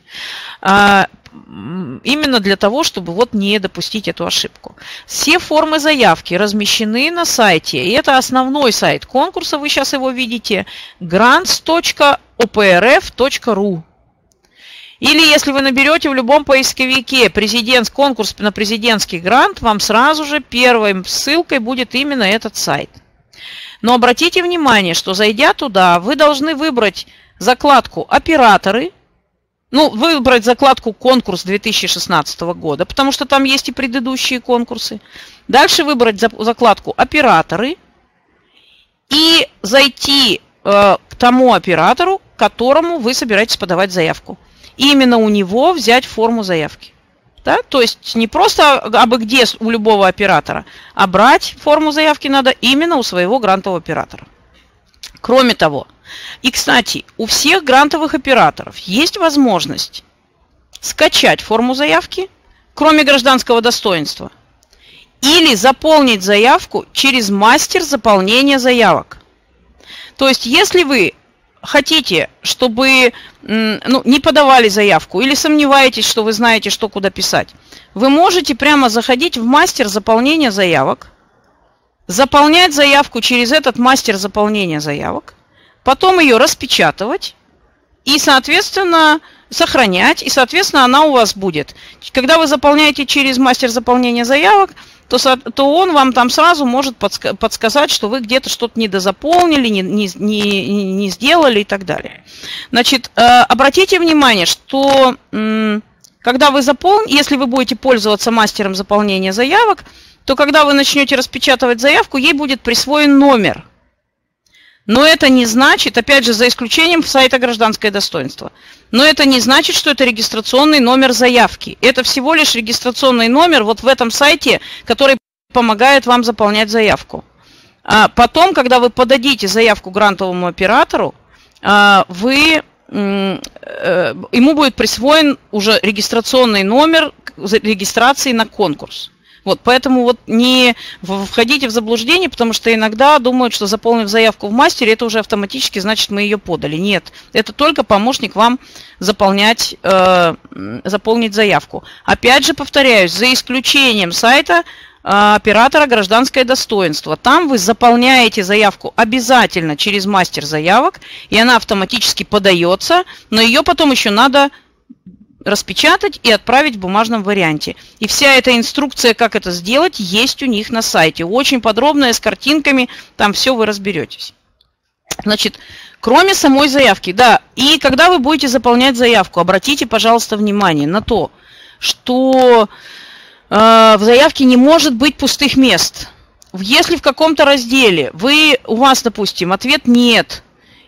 Именно для того, чтобы вот не допустить эту ошибку. Все формы заявки размещены на сайте. И это основной сайт конкурса, вы сейчас его видите, грантс точка о пэ эр эф точка ру. Или если вы наберете в любом поисковике президент, конкурс на президентский грант, вам сразу же первой ссылкой будет именно этот сайт. Но обратите внимание, что зайдя туда, вы должны выбрать закладку «Операторы», ну, выбрать закладку «Конкурс две тысячи шестнадцатого года», потому что там есть и предыдущие конкурсы. Дальше выбрать закладку «Операторы» и зайти э, к тому оператору, которому вы собираетесь подавать заявку. И именно у него взять форму заявки. Да? То есть не просто абы где у любого оператора, а брать форму заявки надо именно у своего грантового оператора. Кроме того, и, кстати, у всех грантовых операторов есть возможность скачать форму заявки, кроме гражданского достоинства, или заполнить заявку через мастер заполнения заявок. То есть, если вы хотите, чтобы ну, не подавали заявку, или сомневаетесь, что вы знаете, что куда писать, вы можете прямо заходить в мастер заполнения заявок, заполнять заявку через этот мастер заполнения заявок, потом ее распечатывать и, соответственно, сохранять, и, соответственно, она у вас будет. Когда вы заполняете через мастер заполнения заявок, то, то он вам там сразу может подска подсказать, что вы где-то что-то недозаполнили, не, не, не, не сделали и так далее. Значит, э, обратите внимание, что э, когда вы заполните, если вы будете пользоваться мастером заполнения заявок, то когда вы начнете распечатывать заявку, ей будет присвоен номер. Но это не значит, опять же, за исключением сайта «Гражданское достоинство», но это не значит, что это регистрационный номер заявки. Это всего лишь регистрационный номер вот в этом сайте, который помогает вам заполнять заявку. А потом, когда вы подадите заявку грантовому оператору, вы, ему будет присвоен уже регистрационный номер регистрации на конкурс. Вот, поэтому вот не входите в заблуждение, потому что иногда думают, что заполнив заявку в мастере, это уже автоматически значит, мы ее подали. Нет, это только помощник вам заполнять, э, заполнить заявку. Опять же, повторяюсь, за исключением сайта э, оператора «Гражданское достоинство». Там вы заполняете заявку обязательно через мастер заявок, и она автоматически подается, но ее потом еще надо распечатать и отправить в бумажном варианте. И вся эта инструкция, как это сделать, есть у них на сайте. Очень подробная, с картинками, там все вы разберетесь. Значит, кроме самой заявки, да, и когда вы будете заполнять заявку, обратите, пожалуйста, внимание на то, что э, в заявке не может быть пустых мест. Если в каком-то разделе вы, у вас, допустим, ответ «нет»,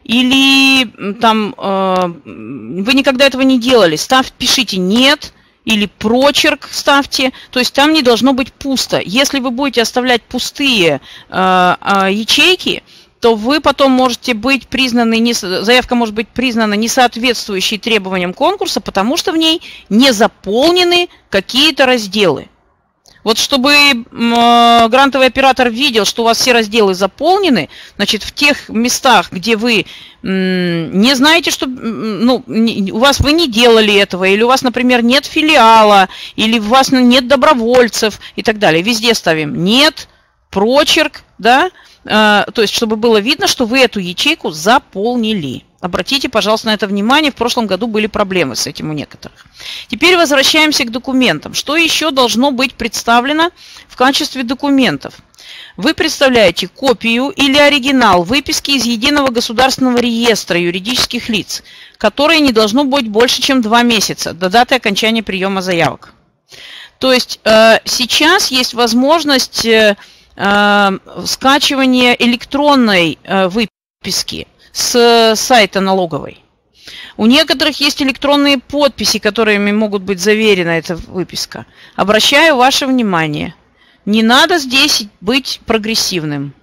или там э, вы никогда этого не делали, став, пишите «нет», или прочерк ставьте, то есть там не должно быть пусто. Если вы будете оставлять пустые э, э, ячейки, то вы потом можете быть признаны, не, заявка может быть признана несоответствующей требованиям конкурса, потому что в ней не заполнены какие-то разделы. Вот чтобы э, грантовый оператор видел, что у вас все разделы заполнены, значит, в тех местах, где вы э, не знаете, что ну, не, у вас вы не делали этого, или у вас, например, нет филиала, или у вас нет добровольцев и так далее, везде ставим «нет», прочерк, да, э, то есть чтобы было видно, что вы эту ячейку заполнили. Обратите, пожалуйста, на это внимание. В прошлом году были проблемы с этим у некоторых. Теперь возвращаемся к документам. Что еще должно быть представлено в качестве документов? Вы представляете копию или оригинал выписки из Единого государственного реестра юридических лиц, которое не должно быть больше, чем два месяца до даты окончания приема заявок. То есть э, сейчас есть возможность э, э, скачивания электронной э, выписки с сайта налоговой. У некоторых есть электронные подписи, которыми могут быть заверена эта выписка. Обращаю ваше внимание, не надо здесь быть прогрессивным.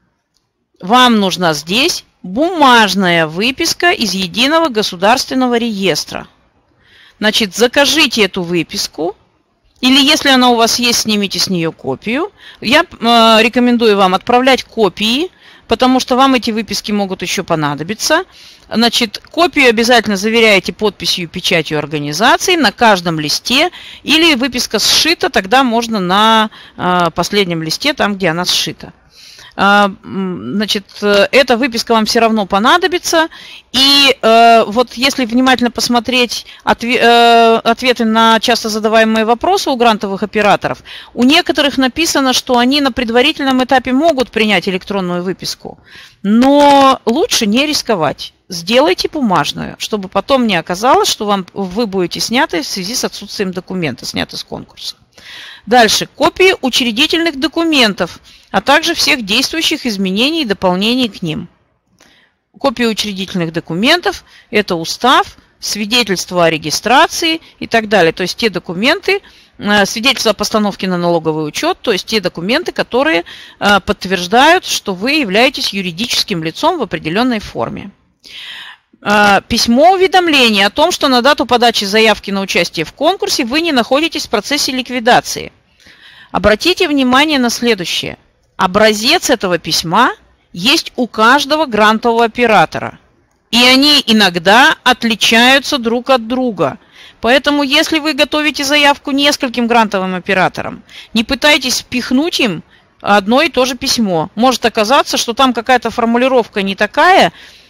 Вам нужна здесь бумажная выписка из Единого государственного реестра. Значит, закажите эту выписку, или если она у вас есть, снимите с нее копию. Я э, рекомендую вам отправлять копии, потому что вам эти выписки могут еще понадобиться. Значит, копию обязательно заверяете подписью и печатью организации на каждом листе, или выписка сшита, тогда можно на э, последнем листе, там, где она сшита. Э, значит, эта выписка вам все равно понадобится, и э, вот если внимательно посмотреть отве э, ответы на часто задаваемые вопросы у грантовых операторов, у некоторых написано, что они на предварительном этапе могут принять электронную выписку, но лучше не рисковать. Сделайте бумажную, чтобы потом не оказалось, что вам, вы будете сняты в связи с отсутствием документа, сняты с конкурса. Дальше. Копии учредительных документов, а также всех действующих изменений и дополнений к ним. Копии учредительных документов – это устав, свидетельство о регистрации и так далее. То есть те документы, свидетельство о постановке на налоговый учет, то есть те документы, которые подтверждают, что вы являетесь юридическим лицом в определенной форме. Письмо уведомления о том, что на дату подачи заявки на участие в конкурсе вы не находитесь в процессе ликвидации. Обратите внимание на следующее. Образец этого письма есть у каждого грантового оператора. И они иногда отличаются друг от друга. Поэтому, если вы готовите заявку нескольким грантовым операторам, не пытайтесь впихнуть им одно и то же письмо. Может оказаться, что там какая-то формулировка не такая,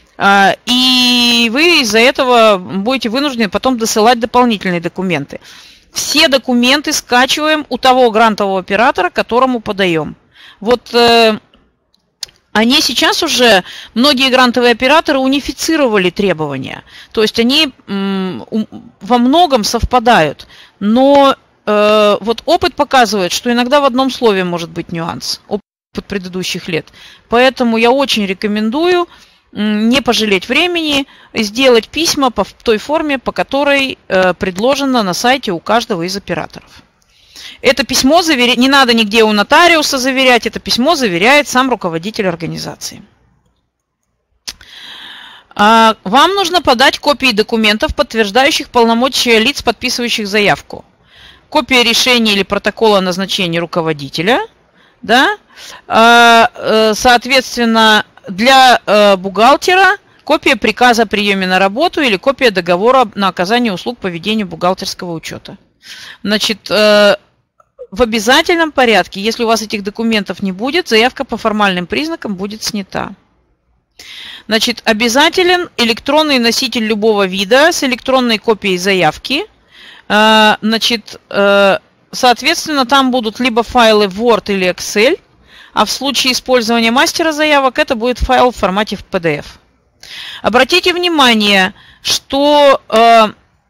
и вы из-за этого будете вынуждены потом досылать дополнительные документы. Все документы скачиваем у того грантового оператора, которому подаем. Вот э, они сейчас уже, многие грантовые операторы унифицировали требования. То есть они м, во многом совпадают. Но э, вот опыт показывает, что иногда в одном слове может быть нюанс, опыт предыдущих лет. Поэтому я очень рекомендую не пожалеть времени, сделать письма по той форме, по которой э, предложено на сайте у каждого из операторов. Это письмо заверя... не надо нигде у нотариуса заверять, это письмо заверяет сам руководитель организации. А, вам нужно подать копии документов, подтверждающих полномочия лиц, подписывающих заявку. Копия решения или протокола назначения руководителя. Да? А, соответственно, для э, бухгалтера копия приказа о приеме на работу или копия договора на оказание услуг по ведению бухгалтерского учета. Значит, э, в обязательном порядке, если у вас этих документов не будет, заявка по формальным признакам будет снята. Значит, обязателен электронный носитель любого вида с электронной копией заявки. Э, значит, э, соответственно, там будут либо файлы Word или Excel, а в случае использования мастера заявок это будет файл в формате пи ди эф. Обратите внимание, что э,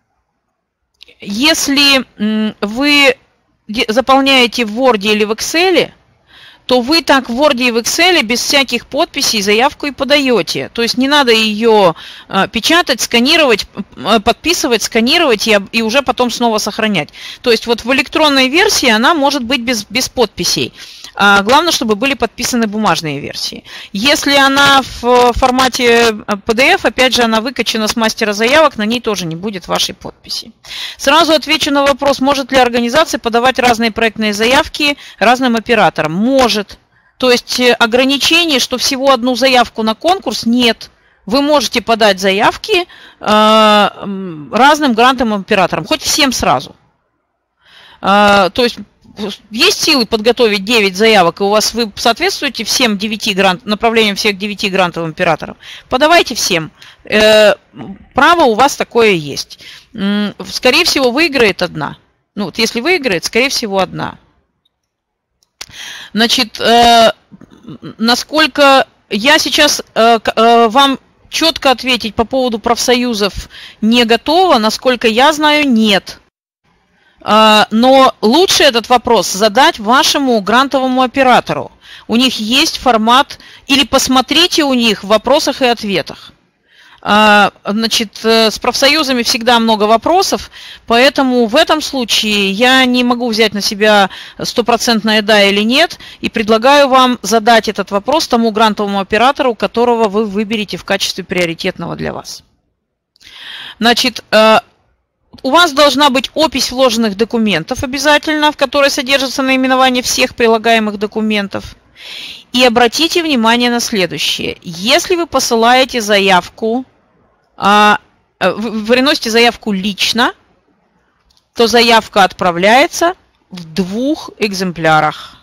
если э, вы заполняете в Word или в Excel, то вы так в Word и в Excel без всяких подписей заявку и подаете. То есть не надо ее э, печатать, сканировать, э, подписывать, сканировать и, и уже потом снова сохранять. То есть вот в электронной версии она может быть без, без подписей. А главное, чтобы были подписаны бумажные версии. Если она в формате пи ди эф, опять же, она выкачана с мастера заявок, на ней тоже не будет вашей подписи. Сразу отвечу на вопрос, может ли организация подавать разные проектные заявки разным операторам. Может. То есть ограничений, что всего одну заявку на конкурс, нет. Вы можете подать заявки э, разным грантовым операторам, хоть всем сразу. Э, то есть есть силы подготовить девять заявок, и у вас вы соответствуете всем девяти грант, направлениям всех девяти грантовым операторов. Подавайте всем. Э, право у вас такое есть. Скорее всего, выиграет одна. Ну, вот если выиграет, скорее всего, одна. Значит, э, насколько я сейчас э, э, вам четко ответить по поводу профсоюзов не готова, насколько я знаю, нет. Но лучше этот вопрос задать вашему грантовому оператору. У них есть формат, или посмотрите у них в вопросах и ответах. Значит, с профсоюзами всегда много вопросов, поэтому в этом случае я не могу взять на себя стопроцентное да или нет, и предлагаю вам задать этот вопрос тому грантовому оператору, которого вы выберете в качестве приоритетного для вас. Значит, у вас должна быть опись вложенных документов обязательно, в которой содержится наименование всех прилагаемых документов. И обратите внимание на следующее. Если вы посылаете заявку, вы приносите заявку лично, то заявка отправляется в двух экземплярах.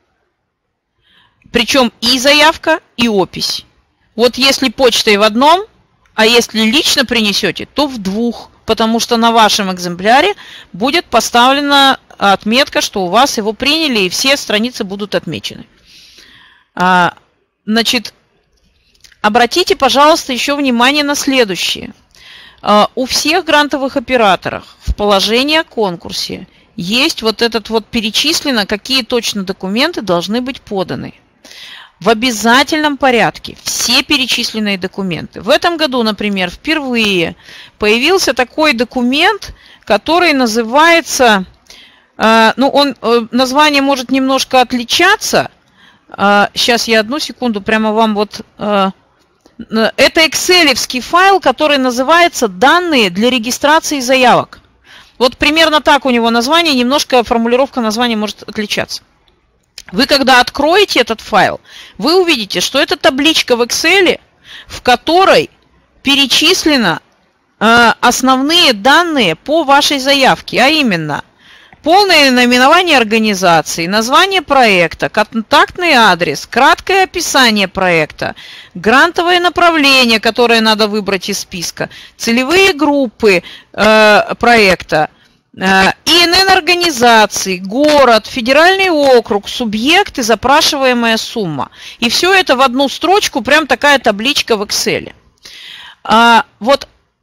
Причем и заявка, и опись. Вот если почтой в одном, а если лично принесете, то в двух. Потому что на вашем экземпляре будет поставлена отметка, что у вас его приняли, и все страницы будут отмечены. Значит, обратите, пожалуйста, еще внимание на следующее. У всех грантовых операторов в положении о конкурсе есть вот этот вот перечислено, какие точно документы должны быть поданы. В обязательном порядке все перечисленные документы. В этом году, например, впервые появился такой документ, который называется, э, ну, он, э, название может немножко отличаться. Э, сейчас я одну секунду прямо вам вот... Э, это экселевский файл, который называется «Данные для регистрации заявок». Вот примерно так у него название, немножко формулировка названия может отличаться. Вы, когда откроете этот файл, вы увидите, что это табличка в Excel, в которой перечислены э, основные данные по вашей заявке, а именно полное наименование организации, название проекта, контактный адрес, краткое описание проекта, грантовое направление, которое надо выбрать из списка, целевые группы э, проекта, И Н Н организации, город, федеральный округ, субъект и запрашиваемая сумма. И все это в одну строчку, прям такая табличка в Excel. А, вот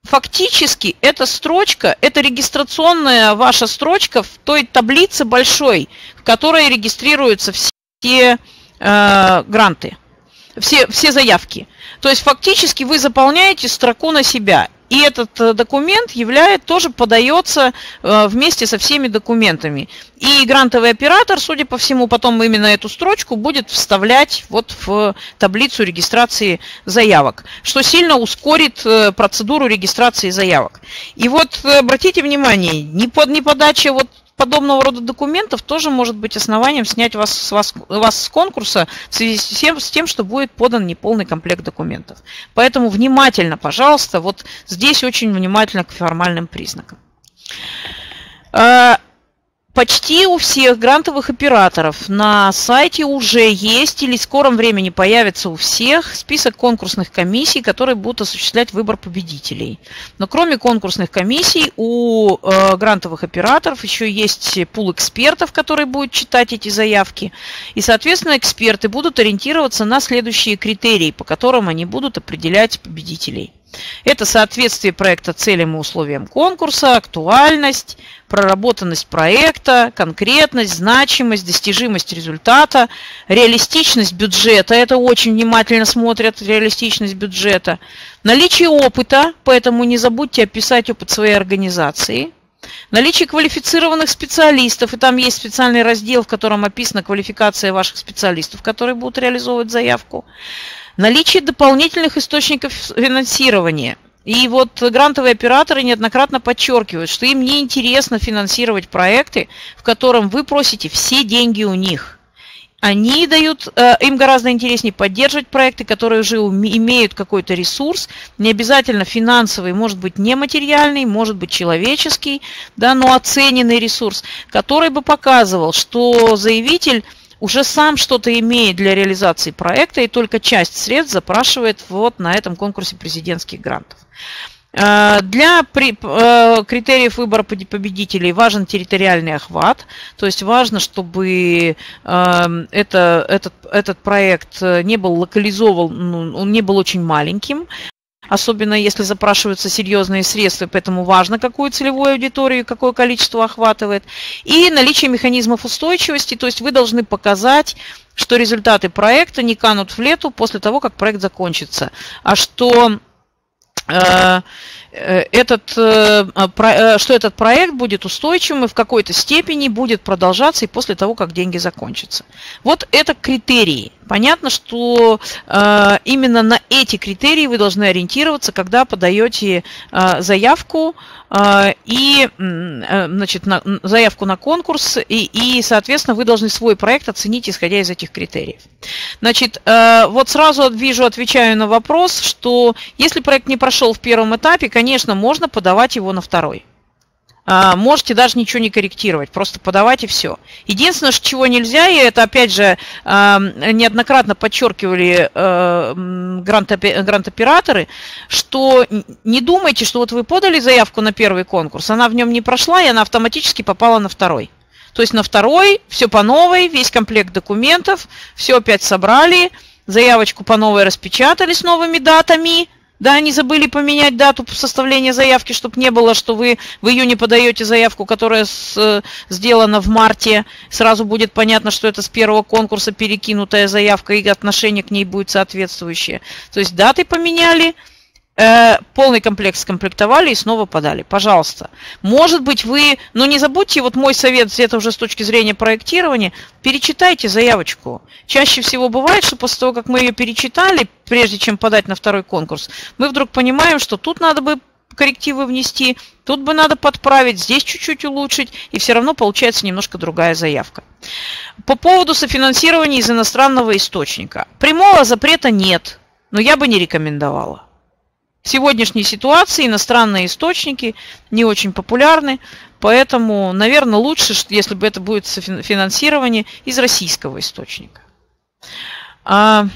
фактически эта строчка, это регистрационная ваша строчка в той таблице большой, в которой регистрируются все э, гранты, все, все заявки. То есть фактически вы заполняете строку на себя. И этот документ является, тоже подается вместе со всеми документами. И грантовый оператор, судя по всему, потом именно эту строчку будет вставлять вот в таблицу регистрации заявок, что сильно ускорит процедуру регистрации заявок. И вот обратите внимание, не под неподача вот подобного рода документов тоже может быть основанием снять вас, с вас, вас с конкурса в связи с тем, с тем, что будет подан неполный комплект документов. Поэтому внимательно, пожалуйста, вот здесь очень внимательно к формальным признакам. Почти у всех грантовых операторов на сайте уже есть или в скором времени появится у всех список конкурсных комиссий, которые будут осуществлять выбор победителей. Но кроме конкурсных комиссий у э, грантовых операторов еще есть пул экспертов, которые будут читать эти заявки. И, соответственно, эксперты будут ориентироваться на следующие критерии, по которым они будут определять победителей. Это соответствие проекта целям и условиям конкурса, актуальность, проработанность проекта, конкретность, значимость, достижимость результата, реалистичность бюджета. Это очень внимательно смотрят, реалистичность бюджета. Наличие опыта, поэтому не забудьте описать опыт своей организации. Наличие квалифицированных специалистов, и там есть специальный раздел, в котором описана квалификация ваших специалистов, которые будут реализовывать заявку. Наличие дополнительных источников финансирования. И вот грантовые операторы неоднократно подчеркивают, что им не интересно финансировать проекты, в котором вы просите все деньги у них. Они дают, им гораздо интереснее поддерживать проекты, которые уже имеют какой-то ресурс, не обязательно финансовый, может быть нематериальный, может быть человеческий, да, но оцененный ресурс, который бы показывал, что заявитель уже сам что-то имеет для реализации проекта и только часть средств запрашивает вот на этом конкурсе президентских грантов. Для критериев выбора победителей важен территориальный охват, то есть важно, чтобы это, этот, этот проект не был локализован, он не был очень маленьким. Особенно если запрашиваются серьезные средства, поэтому важно, какую целевую аудиторию, какое количество охватывает. И наличие механизмов устойчивости, то есть вы должны показать, что результаты проекта не канут в лету после того, как проект закончится, а что э, этот, э, про, что этот проект будет устойчивым и в какой-то степени будет продолжаться и после того, как деньги закончатся. Вот это критерии. Понятно, что э, именно на эти критерии вы должны ориентироваться, когда подаете э, заявку э, и э, значит, на, заявку на конкурс, и, и, соответственно, вы должны свой проект оценить, исходя из этих критериев. Значит, э, вот сразу вижу, отвечаю на вопрос, что если проект не прошел в первом этапе, конечно, можно подавать его на второй. Можете даже ничего не корректировать, просто подавать и все. Единственное, чего нельзя, и это опять же неоднократно подчеркивали грант-операторы, что не думайте, что вот вы подали заявку на первый конкурс, она в нем не прошла, и она автоматически попала на второй. То есть на второй все по новой, весь комплект документов, все опять собрали, заявочку по новой распечатали с новыми датами. Да, они забыли поменять дату составления заявки, чтобы не было, что вы в июне подаете заявку, которая с, сделана в марте. Сразу будет понятно, что это с первого конкурса перекинутая заявка, и отношение к ней будет соответствующее. То есть даты поменяли, э, полный комплект скомплектовали и снова подали. Пожалуйста. Может быть, вы, но не забудьте, вот мой совет, это уже с точки зрения проектирования, перечитайте заявочку. Чаще всего бывает, что после того, как мы ее перечитали, прежде чем подать на второй конкурс, мы вдруг понимаем, что тут надо бы коррективы внести, тут бы надо подправить, здесь чуть-чуть улучшить, и все равно получается немножко другая заявка. По поводу софинансирования из иностранного источника. Прямого запрета нет, но я бы не рекомендовала. В сегодняшней ситуации иностранные источники не очень популярны, поэтому, наверное, лучше, если бы это будет финансирование из российского источника. А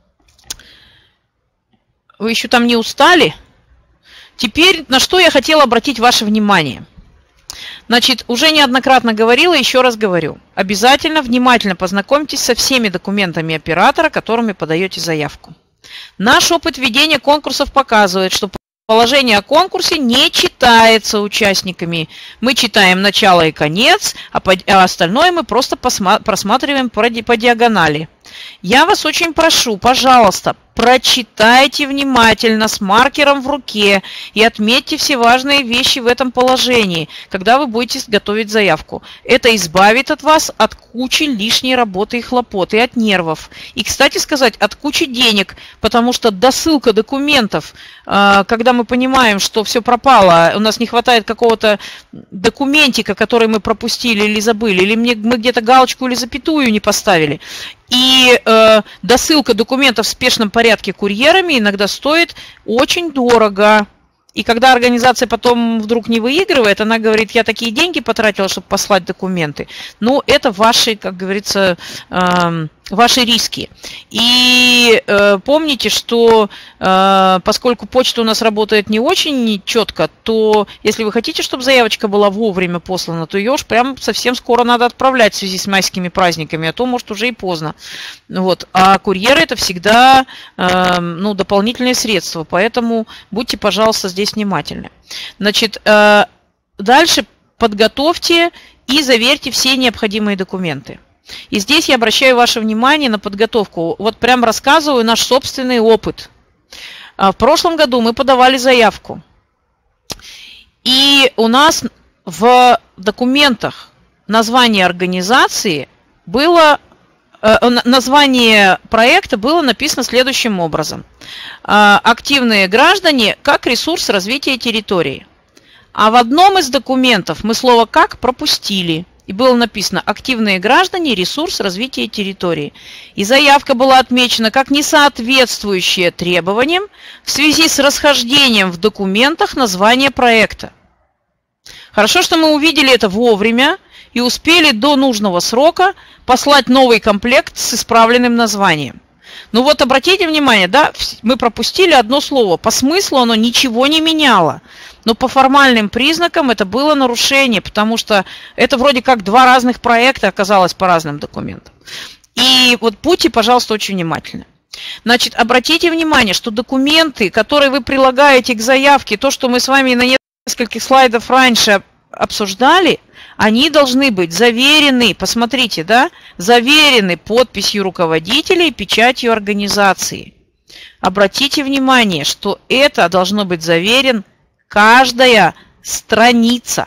вы еще там не устали? Теперь на что я хотела обратить ваше внимание. Значит, уже неоднократно говорила, еще раз говорю. Обязательно внимательно познакомьтесь со всеми документами оператора, которыми подаете заявку. Наш опыт ведения конкурсов показывает, что Положение о конкурсе не читается участниками. Мы читаем начало и конец, а, по, а остальное мы просто просматриваем по, по диагонали. Я вас очень прошу, пожалуйста, прочитайте внимательно с маркером в руке и отметьте все важные вещи в этом положении, когда вы будете готовить заявку. Это избавит от вас от кучи лишней работы и хлопот, и от нервов. И, кстати сказать, от кучи денег, потому что досылка документов, когда мы понимаем, что все пропало, у нас не хватает какого-то документика, который мы пропустили или забыли, или мы где-то галочку или запятую не поставили, и э, досылка документов в спешном порядке курьерами иногда стоит очень дорого. И когда организация потом вдруг не выигрывает, она говорит, я такие деньги потратила, чтобы послать документы. Ну, это ваши, как говорится, э, ваши риски. И э, помните, что э, поскольку почта у нас работает не очень четко, то если вы хотите, чтобы заявочка была вовремя послана, то ее уж прям совсем скоро надо отправлять в связи с майскими праздниками, а то, может, уже и поздно. Вот. А курьеры – это всегда э, ну, дополнительные средства, поэтому будьте, пожалуйста, здесь внимательны. Значит, э, дальше подготовьте и заверьте все необходимые документы. И здесь я обращаю ваше внимание на подготовку. Вот прям рассказываю наш собственный опыт. В прошлом году мы подавали заявку. И у нас в документах название организации было, название проекта было написано следующим образом. Активные граждане как ресурс развития территории. А в одном из документов мы слово «как» пропустили. И было написано «активные граждане, ресурс развития территории». И заявка была отмечена как несоответствующая требованиям в связи с расхождением в документах названия проекта. Хорошо, что мы увидели это вовремя и успели до нужного срока послать новый комплект с исправленным названием. Ну вот обратите внимание, да, мы пропустили одно слово. По смыслу оно ничего не меняло. Но по формальным признакам это было нарушение, потому что это вроде как два разных проекта оказалось по разным документам. И вот будьте, пожалуйста, очень внимательны. Значит, обратите внимание, что документы, которые вы прилагаете к заявке, то, что мы с вами на нескольких слайдах раньше обсуждали, они должны быть заверены, посмотрите, да, заверены подписью руководителя и печатью организации. Обратите внимание, что это должно быть заверен каждая страница.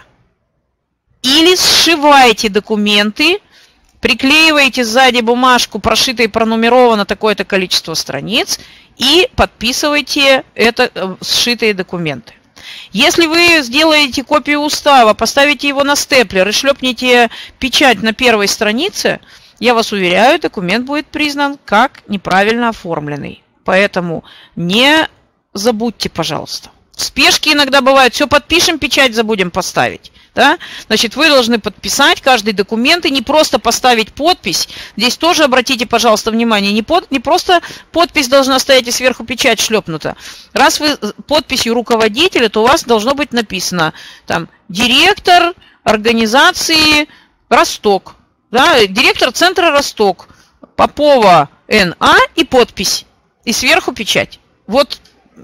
Или сшивайте документы, приклеиваете сзади бумажку, прошито и пронумеровано такое-то количество страниц, и подписывайте это сшитые документы. Если вы сделаете копию устава, поставите его на степлер и шлепнете печать на первой странице, я вас уверяю, документ будет признан как неправильно оформленный. Поэтому не забудьте, пожалуйста. В спешке иногда бывает, все подпишем, печать забудем поставить. Да? Значит, вы должны подписать каждый документ и не просто поставить подпись. Здесь тоже обратите, пожалуйста, внимание, не, под, не просто подпись должна стоять и сверху печать шлепнута. Раз вы подписью руководителя, то у вас должно быть написано там директор организации Росток, да? Директор центра Росток, Попова Н А и подпись, и сверху печать. Вот.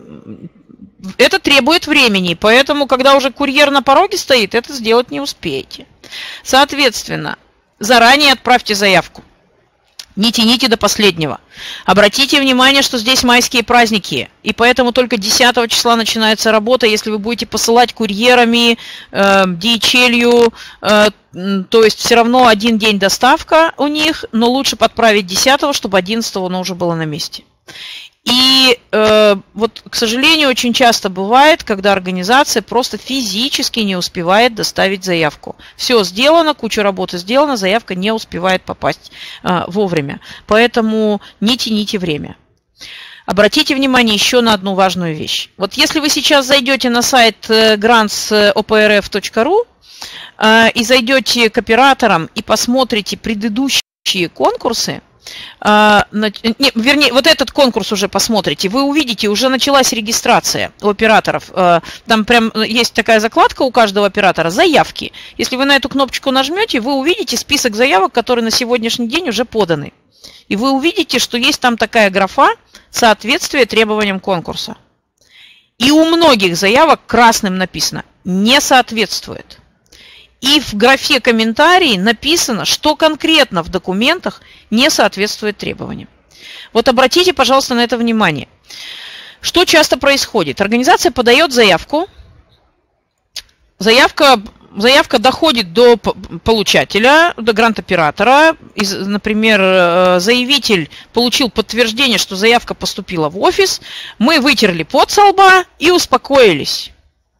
Это требует времени, поэтому, когда уже курьер на пороге стоит, это сделать не успеете. Соответственно, заранее отправьте заявку. Не тяните до последнего. Обратите внимание, что здесь майские праздники, и поэтому только десятого числа начинается работа. Если вы будете посылать курьерами, э, ди эйч эл, э, то есть все равно один день доставка у них, но лучше подправить десятого, чтобы одиннадцатого оно уже было на месте. И э, вот, к сожалению, очень часто бывает, когда организация просто физически не успевает доставить заявку. Все сделано, куча работы сделана, заявка не успевает попасть э, вовремя. Поэтому не тяните время. Обратите внимание еще на одну важную вещь. Вот если вы сейчас зайдете на сайт грантс о пэ эр эф точка ру э, и зайдете к операторам и посмотрите предыдущие конкурсы, А, не, вернее, вот этот конкурс уже посмотрите, вы увидите, уже началась регистрация у операторов. Там прям есть такая закладка у каждого оператора, заявки. Если вы на эту кнопочку нажмете, вы увидите список заявок, которые на сегодняшний день уже поданы. И вы увидите, что есть там такая графа «Соответствие требованиям конкурса». И у многих заявок красным написано «не соответствует». И в графе «Комментарии» написано, что конкретно в документах не соответствует требованиям. Вот обратите, пожалуйста, на это внимание. Что часто происходит? Организация подает заявку, заявка, заявка доходит до получателя, до грант-оператора. Например, заявитель получил подтверждение, что заявка поступила в офис, мы вытерли пот со лба и успокоились.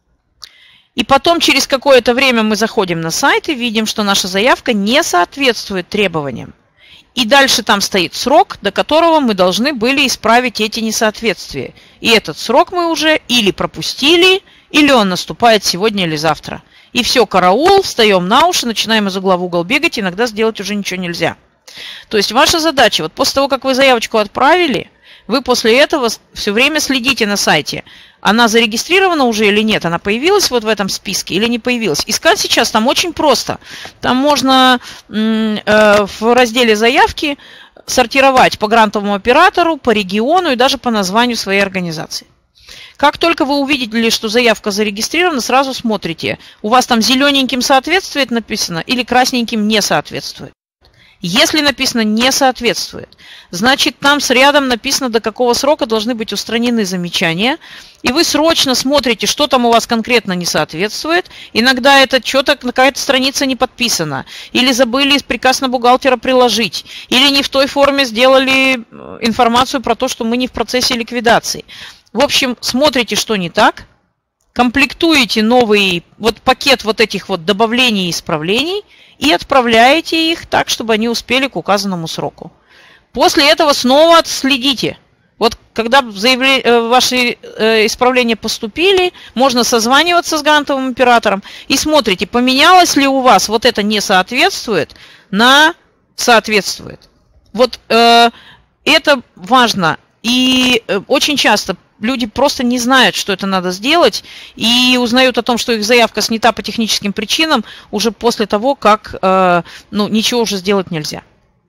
И потом через какое-то время мы заходим на сайт и видим, что наша заявка не соответствует требованиям. И дальше там стоит срок, до которого мы должны были исправить эти несоответствия. И этот срок мы уже или пропустили, или он наступает сегодня или завтра. И все, караул, встаем на уши, начинаем из угла в угол бегать, иногда сделать уже ничего нельзя. То есть ваша задача, вот после того, как вы заявочку отправили, вы после этого все время следите на сайте. Она зарегистрирована уже или нет? Она появилась вот в этом списке или не появилась? Искать сейчас там очень просто. Там можно э, в разделе заявки сортировать по грантовому оператору, по региону и даже по названию своей организации. Как только вы увидели, что заявка зарегистрирована, сразу смотрите, у вас там зелененьким соответствует написано или красненьким не соответствует. Если написано «не соответствует», значит, там с рядом написано, до какого срока должны быть устранены замечания, и вы срочно смотрите, что там у вас конкретно не соответствует. Иногда это что-то, какая-то страница не подписана, или забыли приказ на бухгалтера приложить, или не в той форме сделали информацию про то, что мы не в процессе ликвидации. В общем, смотрите, что не так, комплектуете новый вот пакет вот этих вот добавлений и исправлений и отправляете их так, чтобы они успели к указанному сроку. После этого снова отследите. Вот когда заявление, ваши исправления поступили, можно созваниваться с грантовым оператором и смотрите, поменялось ли у вас вот это не соответствует на соответствует. Вот э, это важно. И очень часто люди просто не знают, что это надо сделать, и узнают о том, что их заявка снята по техническим причинам уже после того, как э, ну, ничего уже сделать нельзя.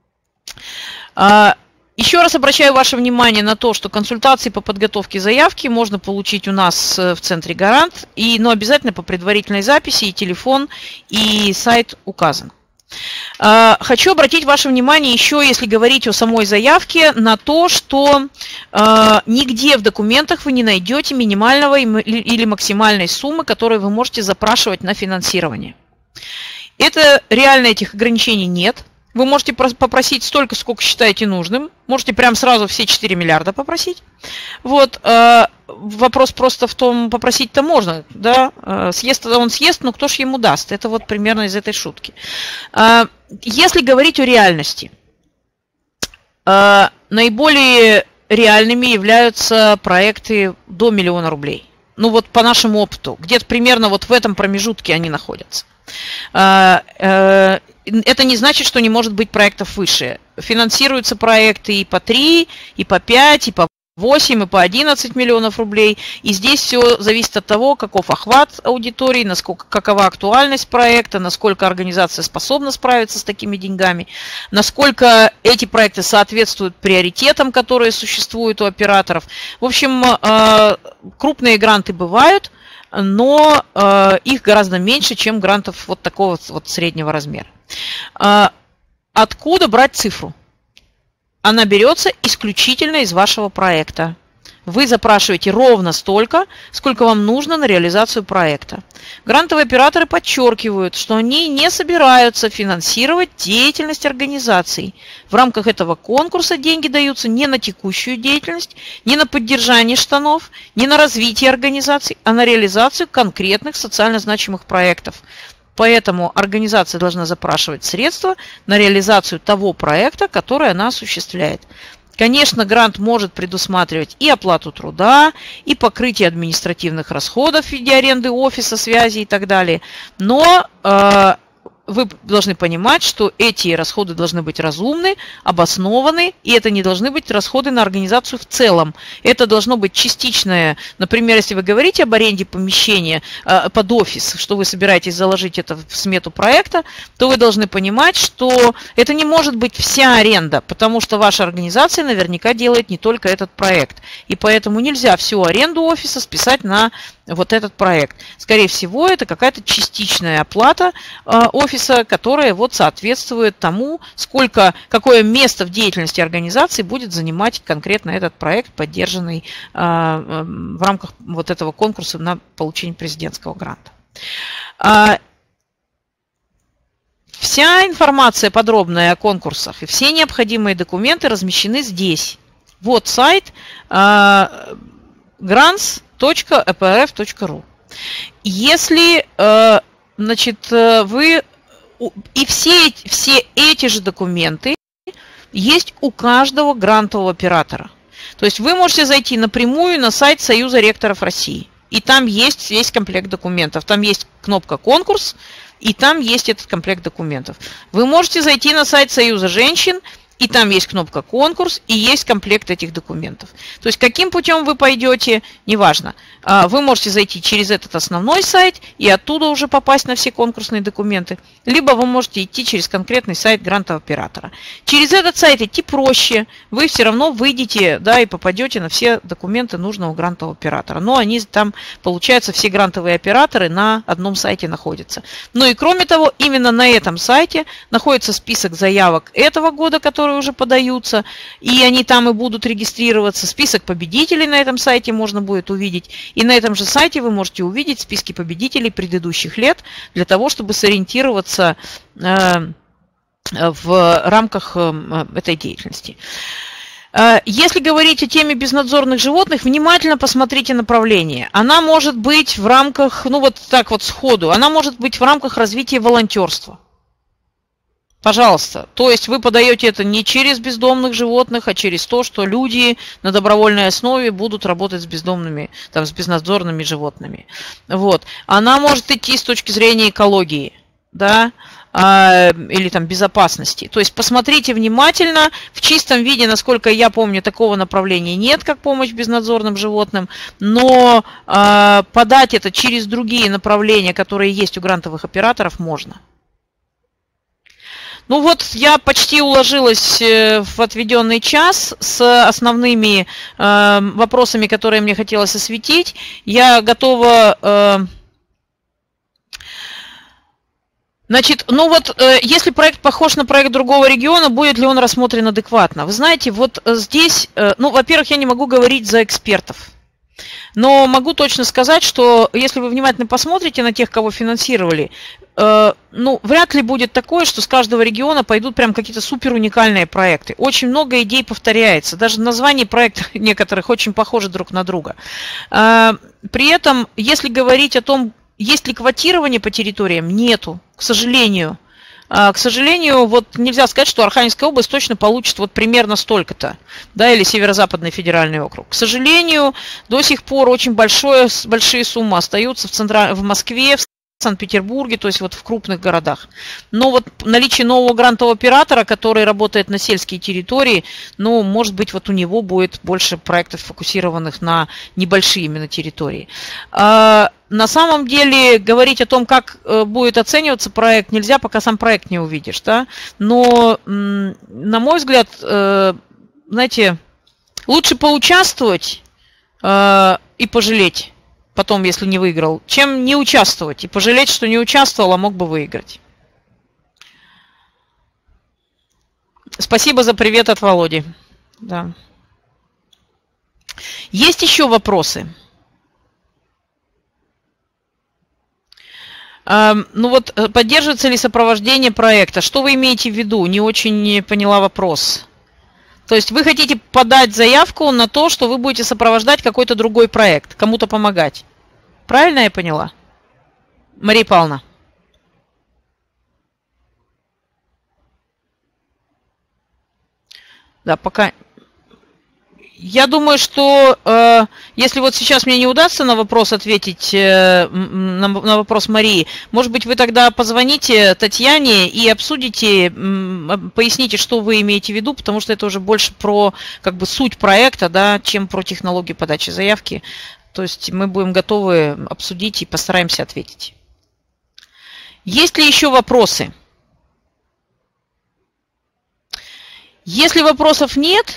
Еще раз обращаю ваше внимание на то, что консультации по подготовке заявки можно получить у нас в центре «Гарант», и, но обязательно по предварительной записи, и телефон, и сайт указан. Хочу обратить ваше внимание еще, если говорить о самой заявке, на то, что нигде в документах вы не найдете минимального или максимальной суммы, которую вы можете запрашивать на финансирование. Это реально этих ограничений нет. Вы можете попросить столько, сколько считаете нужным. Можете прям сразу все четыре миллиарда попросить. Вот. Вопрос просто в том, попросить-то можно. Да? Съест он съест, но кто ж ему даст? Это вот примерно из этой шутки. Если говорить о реальности, наиболее реальными являются проекты до миллиона рублей. Ну вот по нашему опыту. Где-то примерно вот в этом промежутке они находятся. Это не значит, что не может быть проектов выше. Финансируются проекты и по три, и по пять, и по восемь, и по одиннадцать миллионов рублей. И здесь все зависит от того, каков охват аудитории, насколько, какова актуальность проекта, насколько организация способна справиться с такими деньгами, насколько эти проекты соответствуют приоритетам, которые существуют у операторов. В общем, крупные гранты бывают, но э, их гораздо меньше, чем грантов вот такого вот среднего размера. Э, откуда брать цифру? Она берется исключительно из вашего проекта. Вы запрашиваете ровно столько, сколько вам нужно на реализацию проекта. Грантовые операторы подчеркивают, что они не собираются финансировать деятельность организаций. В рамках этого конкурса деньги даются не на текущую деятельность, не на поддержание штанов, не на развитие организаций, а на реализацию конкретных социально значимых проектов. Поэтому организация должна запрашивать средства на реализацию того проекта, который она осуществляет. Конечно, грант может предусматривать и оплату труда, и покрытие административных расходов в виде аренды офиса, связи и так далее. Но э, вы должны понимать, что эти расходы должны быть разумны, обоснованы, и это не должны быть расходы на организацию в целом. Это должно быть частичное, например, если вы говорите об аренде помещения э, под офис, что вы собираетесь заложить это в смету проекта, то вы должны понимать, что это не может быть вся аренда, потому что ваша организация наверняка делает не только этот проект. И поэтому нельзя всю аренду офиса списать на вот этот проект. Скорее всего, это какая-то частичная оплата э, офиса, которая вот соответствует тому, сколько, какое место в деятельности организации будет занимать конкретно этот проект, поддержанный э, э, в рамках вот этого конкурса на получение президентского гранта. Э, вся информация подробная о конкурсах и все необходимые документы размещены здесь. Вот сайт э, grants точка и пи эр эф точка ру. Если, значит, вы и все, все эти же документы есть у каждого грантового оператора. То есть вы можете зайти напрямую на сайт Союза ректоров России. И там есть весь комплект документов. Там есть кнопка «Конкурс», и там есть этот комплект документов. Вы можете зайти на сайт Союза женщин, и там есть кнопка «Конкурс», и есть комплект этих документов. То есть каким путем вы пойдете, неважно. Вы можете зайти через этот основной сайт и оттуда уже попасть на все конкурсные документы. Либо вы можете идти через конкретный сайт грантового оператора. Через этот сайт идти проще. Вы все равно выйдете, да, и попадете на все документы нужного грантового оператора. Но они там, получается, все грантовые операторы на одном сайте находятся. Ну и кроме того, именно на этом сайте находится список заявок этого года, которые уже подаются, и они там и будут регистрироваться. Список победителей на этом сайте можно будет увидеть. И на этом же сайте вы можете увидеть списки победителей предыдущих лет для того, чтобы сориентироваться э, в рамках э, этой деятельности. Если говорить о теме безнадзорных животных, внимательно посмотрите направление. Она может быть в рамках, ну вот так вот сходу, она может быть в рамках развития волонтерства. Пожалуйста. То есть вы подаете это не через бездомных животных, а через то, что люди на добровольной основе будут работать с бездомными, там, с безнадзорными животными. Вот. Она может идти с точки зрения экологии, да, или там безопасности. То есть посмотрите внимательно. В чистом виде, насколько я помню, такого направления нет, как помощь безнадзорным животным, но э, подать это через другие направления, которые есть у грантовых операторов, можно. Ну вот, я почти уложилась в отведенный час с основными э, вопросами, которые мне хотелось осветить. Я готова... Э, Значит, ну вот, э, если проект похож на проект другого региона, будет ли он рассмотрен адекватно? Вы знаете, вот здесь, э, ну, во-первых, я не могу говорить за экспертов. Но могу точно сказать, что если вы внимательно посмотрите на тех, кого финансировали, э, ну, вряд ли будет такое, что с каждого региона пойдут прям какие-то супер уникальные проекты. Очень много идей повторяется. Даже названия проектов некоторых очень похожи друг на друга. Э, при этом, если говорить о том, есть ли квотирование по территориям, нету, к сожалению. К сожалению, вот нельзя сказать, что Архангельская область точно получит вот примерно столько-то, да, или Северо-Западный федеральный округ. К сожалению, до сих пор очень большое, большие суммы остаются в, центра... в Москве, в Санкт-Петербурге, то есть вот в крупных городах. Но вот наличие нового грантового оператора, который работает на сельские территории, ну, может быть, вот у него будет больше проектов, фокусированных на небольшие именно территории. На самом деле говорить о том, как будет оцениваться проект, нельзя, пока сам проект не увидишь, да? Но, на мой взгляд, знаете, лучше поучаствовать и пожалеть потом, если не выиграл, чем не участвовать и пожалеть, что не участвовал, а мог бы выиграть. Спасибо за привет от Володи. Да. Есть еще вопросы? Ну вот, поддерживается ли сопровождение проекта? Что вы имеете в виду? Не очень поняла вопрос. То есть вы хотите подать заявку на то, что вы будете сопровождать какой-то другой проект, кому-то помогать. Правильно я поняла? Мария Павловна. Да, пока... Я думаю, что э, если вот сейчас мне не удастся на вопрос ответить, э, на, на вопрос Марии, может быть, вы тогда позвоните Татьяне и обсудите, э, поясните, что вы имеете в виду, потому что это уже больше про как бы суть проекта, да, чем про технологию подачи заявки. То есть мы будем готовы обсудить и постараемся ответить. Есть ли еще вопросы? Если вопросов нет...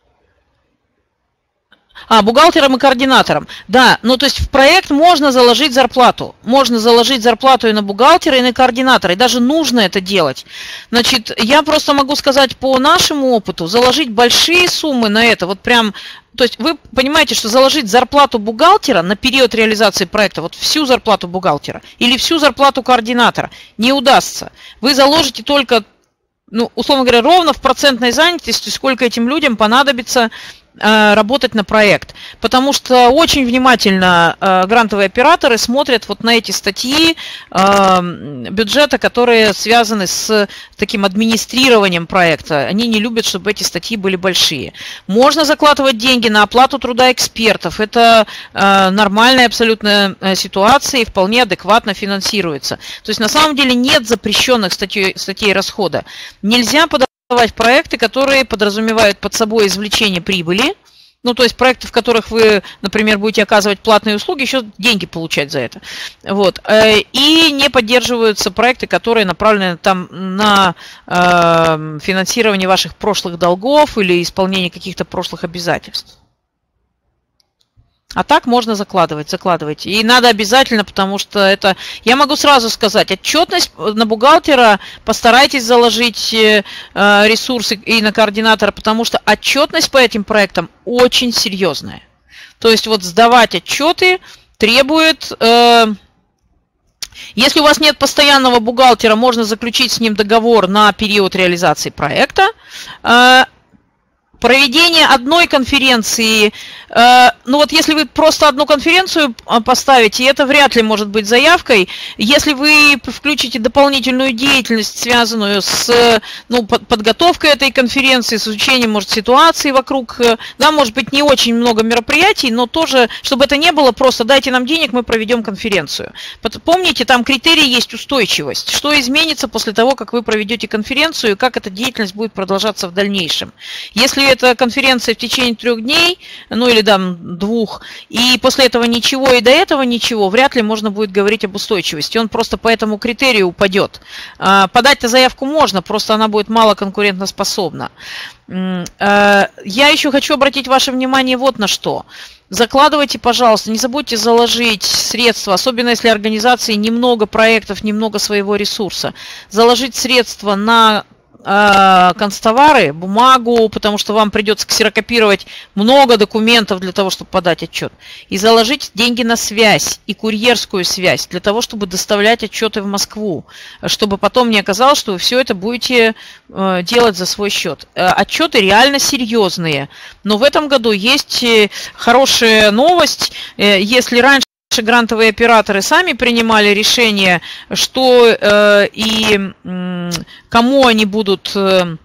А, бухгалтерам и координаторам. Да, ну то есть в проект можно заложить зарплату. Можно заложить зарплату и на бухгалтера, и на координатора. И даже нужно это делать. Значит, я просто могу сказать по нашему опыту, заложить большие суммы на это, вот прям... То есть вы понимаете, что заложить зарплату бухгалтера на период реализации проекта, вот всю зарплату бухгалтера или всю зарплату координатора не удастся. Вы заложите только, ну, условно говоря, ровно в процентной занятости, сколько этим людям понадобится работать на проект, потому что очень внимательно э, грантовые операторы смотрят вот на эти статьи э, бюджета, которые связаны с таким администрированием проекта. Они не любят, чтобы эти статьи были большие. Можно закладывать деньги на оплату труда экспертов. Это э, нормальная абсолютно ситуация и вполне адекватно финансируется. То есть на самом деле нет запрещенных статей, статей расхода. Нельзя подавать проекты, которые подразумевают под собой извлечение прибыли, ну, то есть проекты, в которых вы, например, будете оказывать платные услуги, еще деньги получать за это. Вот. И не поддерживаются проекты, которые направлены там на э, финансирование ваших прошлых долгов или исполнение каких-то прошлых обязательств. А так можно закладывать, закладывайте. И надо обязательно, потому что это... Я могу сразу сказать, отчетность на бухгалтера постарайтесь заложить э, ресурсы и на координатора, потому что отчетность по этим проектам очень серьезная. То есть вот сдавать отчеты требует... Э, если у вас нет постоянного бухгалтера, можно заключить с ним договор на период реализации проекта. Э, Проведение одной конференции, э, ну вот если вы просто одну конференцию поставите, это вряд ли может быть заявкой. Если вы включите дополнительную деятельность, связанную с ну, подготовкой этой конференции, с изучением, может, ситуации вокруг, да, может быть, не очень много мероприятий, но тоже, чтобы это не было просто дайте нам денег, мы проведем конференцию. Помните, там критерий есть устойчивость. Что изменится после того, как вы проведете конференцию, и как эта деятельность будет продолжаться в дальнейшем. Если это конференция в течение трех дней, ну или там двух, и после этого ничего, и до этого ничего, вряд ли можно будет говорить об устойчивости. Он просто по этому критерию упадет. Подать-то заявку можно, просто она будет мало конкурентоспособна. Я еще хочу обратить ваше внимание вот на что. Закладывайте, пожалуйста, не забудьте заложить средства, особенно если организации немного проектов, немного своего ресурса. Заложить средства на канцтовары, бумагу, потому что вам придется ксерокопировать много документов для того, чтобы подать отчет. И заложить деньги на связь и курьерскую связь для того, чтобы доставлять отчеты в Москву, чтобы потом не оказалось, что вы все это будете делать за свой счет. Отчеты реально серьезные, но в этом году есть хорошая новость. Если раньше грантовые операторы сами принимали решение, что э, и э, кому они будут, э,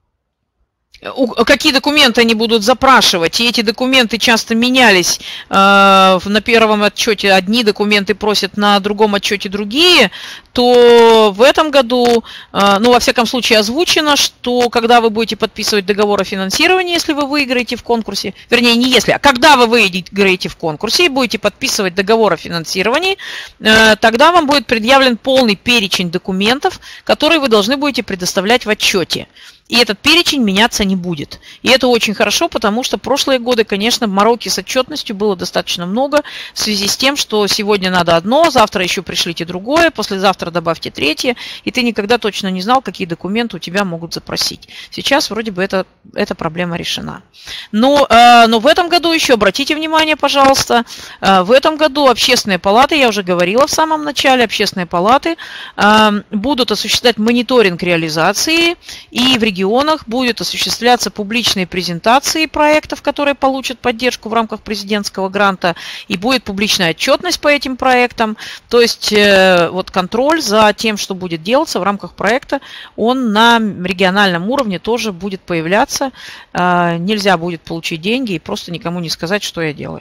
какие документы они будут запрашивать, и эти документы часто менялись. Э, на первом отчете одни документы просят, на другом отчете другие, то в этом году, э, ну, во всяком случае, озвучено, что когда вы будете подписывать договор о финансировании, если вы выиграете в конкурсе, вернее, не если, а когда вы выиграете в конкурсе и будете подписывать договор о финансировании, э, тогда вам будет предъявлен полный перечень документов, которые вы должны будете предоставлять в отчете. И этот перечень меняться не будет. И это очень хорошо, потому что прошлые годы, конечно, мороки с отчетностью было достаточно много в связи с тем, что сегодня надо одно, завтра еще пришлите другое, послезавтра добавьте третье, и ты никогда точно не знал, какие документы у тебя могут запросить. Сейчас вроде бы это, эта проблема решена. Но, э, но в этом году еще, обратите внимание, пожалуйста, э, в этом году общественные палаты, я уже говорила в самом начале, общественные палаты э, будут осуществлять мониторинг реализации и в регионах, регионах будет осуществляться публичные презентации проектов, которые получат поддержку в рамках президентского гранта, и будет публичная отчетность по этим проектам. То есть вот контроль за тем, что будет делаться в рамках проекта, он на региональном уровне тоже будет появляться. Нельзя будет получить деньги и просто никому не сказать, что я делаю.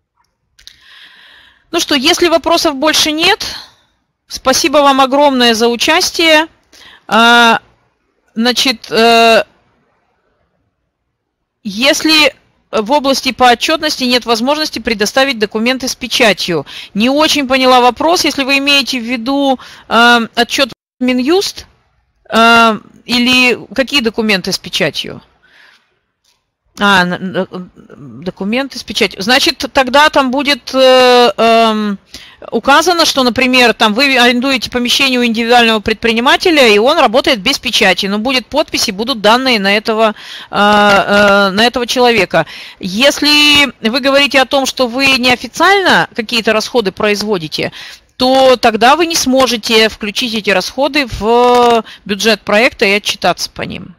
Ну что, если вопросов больше нет, спасибо вам огромное за участие. Значит, если в области по отчетности нет возможности предоставить документы с печатью. Не очень поняла вопрос. Если вы имеете в виду отчет Минюст или какие документы с печатью? А, документы с печатью. Значит, тогда там будет э, э, указано, что, например, там вы арендуете помещение у индивидуального предпринимателя, и он работает без печати, но будет подпись и будут данные на этого, э, э, на этого человека. Если вы говорите о том, что вы неофициально какие-то расходы производите, то тогда вы не сможете включить эти расходы в бюджет проекта и отчитаться по ним.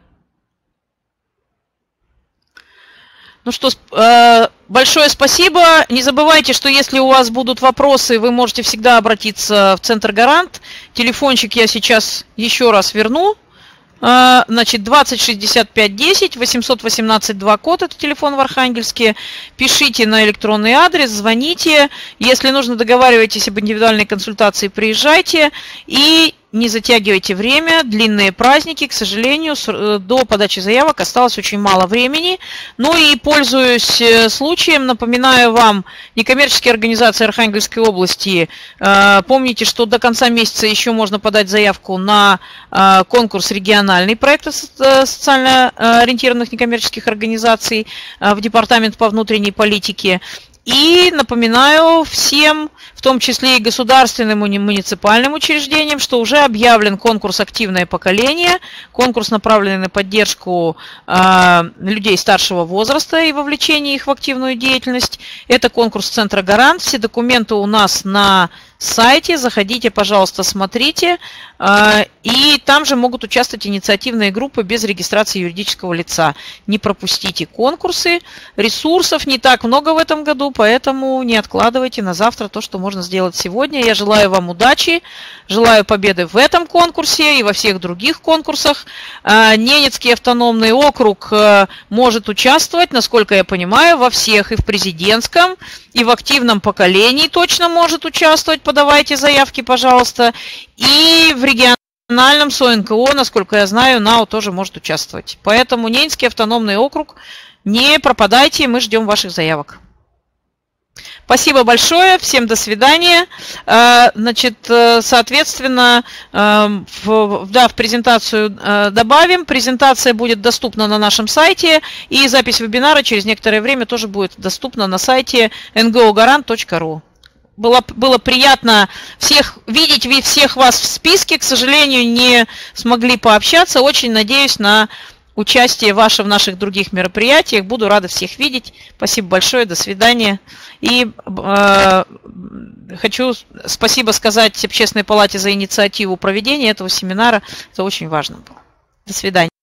Ну что, большое спасибо. Не забывайте, что если у вас будут вопросы, вы можете всегда обратиться в Центр Гарант. Телефончик я сейчас еще раз верну. Значит, двадцать шестьдесят пять десять, восемьсот восемнадцать два код, это телефон в Архангельске. Пишите на электронный адрес, звоните. Если нужно, договаривайтесь об индивидуальной консультации, приезжайте. И не затягивайте время, длинные праздники, к сожалению, до подачи заявок осталось очень мало времени. Ну и, пользуясь случаем, напоминаю вам, некоммерческие организации Архангельской области, помните, что до конца месяца еще можно подать заявку на конкурс региональный проект социально ориентированных некоммерческих организаций в Департамент по внутренней политике. И напоминаю всем, в том числе и государственным и муниципальным учреждениям, что уже объявлен конкурс «Активное поколение», конкурс, направленный на поддержку э, людей старшего возраста и вовлечение их в активную деятельность. Это конкурс Центра Гарант. Все документы у нас на сайте. Заходите, пожалуйста, смотрите. Э, и там же могут участвовать инициативные группы без регистрации юридического лица. Не пропустите конкурсы. Ресурсов не так много в этом году, поэтому не откладывайте на завтра то, что можно сделать сегодня. Я желаю вам удачи, желаю победы в этом конкурсе и во всех других конкурсах. Ненецкий автономный округ может участвовать, насколько я понимаю, во всех, и в президентском, и в активном поколении точно может участвовать. Подавайте заявки, пожалуйста. И в региональном СОНКО, насколько я знаю, НАО тоже может участвовать. Поэтому Ненецкий автономный округ, не пропадайте, мы ждем ваших заявок. Спасибо большое, всем до свидания. Значит, соответственно, в, да, в презентацию добавим. Презентация будет доступна на нашем сайте, и запись вебинара через некоторое время тоже будет доступна на сайте эн гэ о гарант точка ру. Было, было приятно всех видеть, всех вас в списке. К сожалению, не смогли пообщаться. Очень надеюсь на участие ваше в наших других мероприятиях. Буду рада всех видеть. Спасибо большое. До свидания. И э, хочу спасибо сказать Общественной палате за инициативу проведения этого семинара. Это очень важно было. До свидания.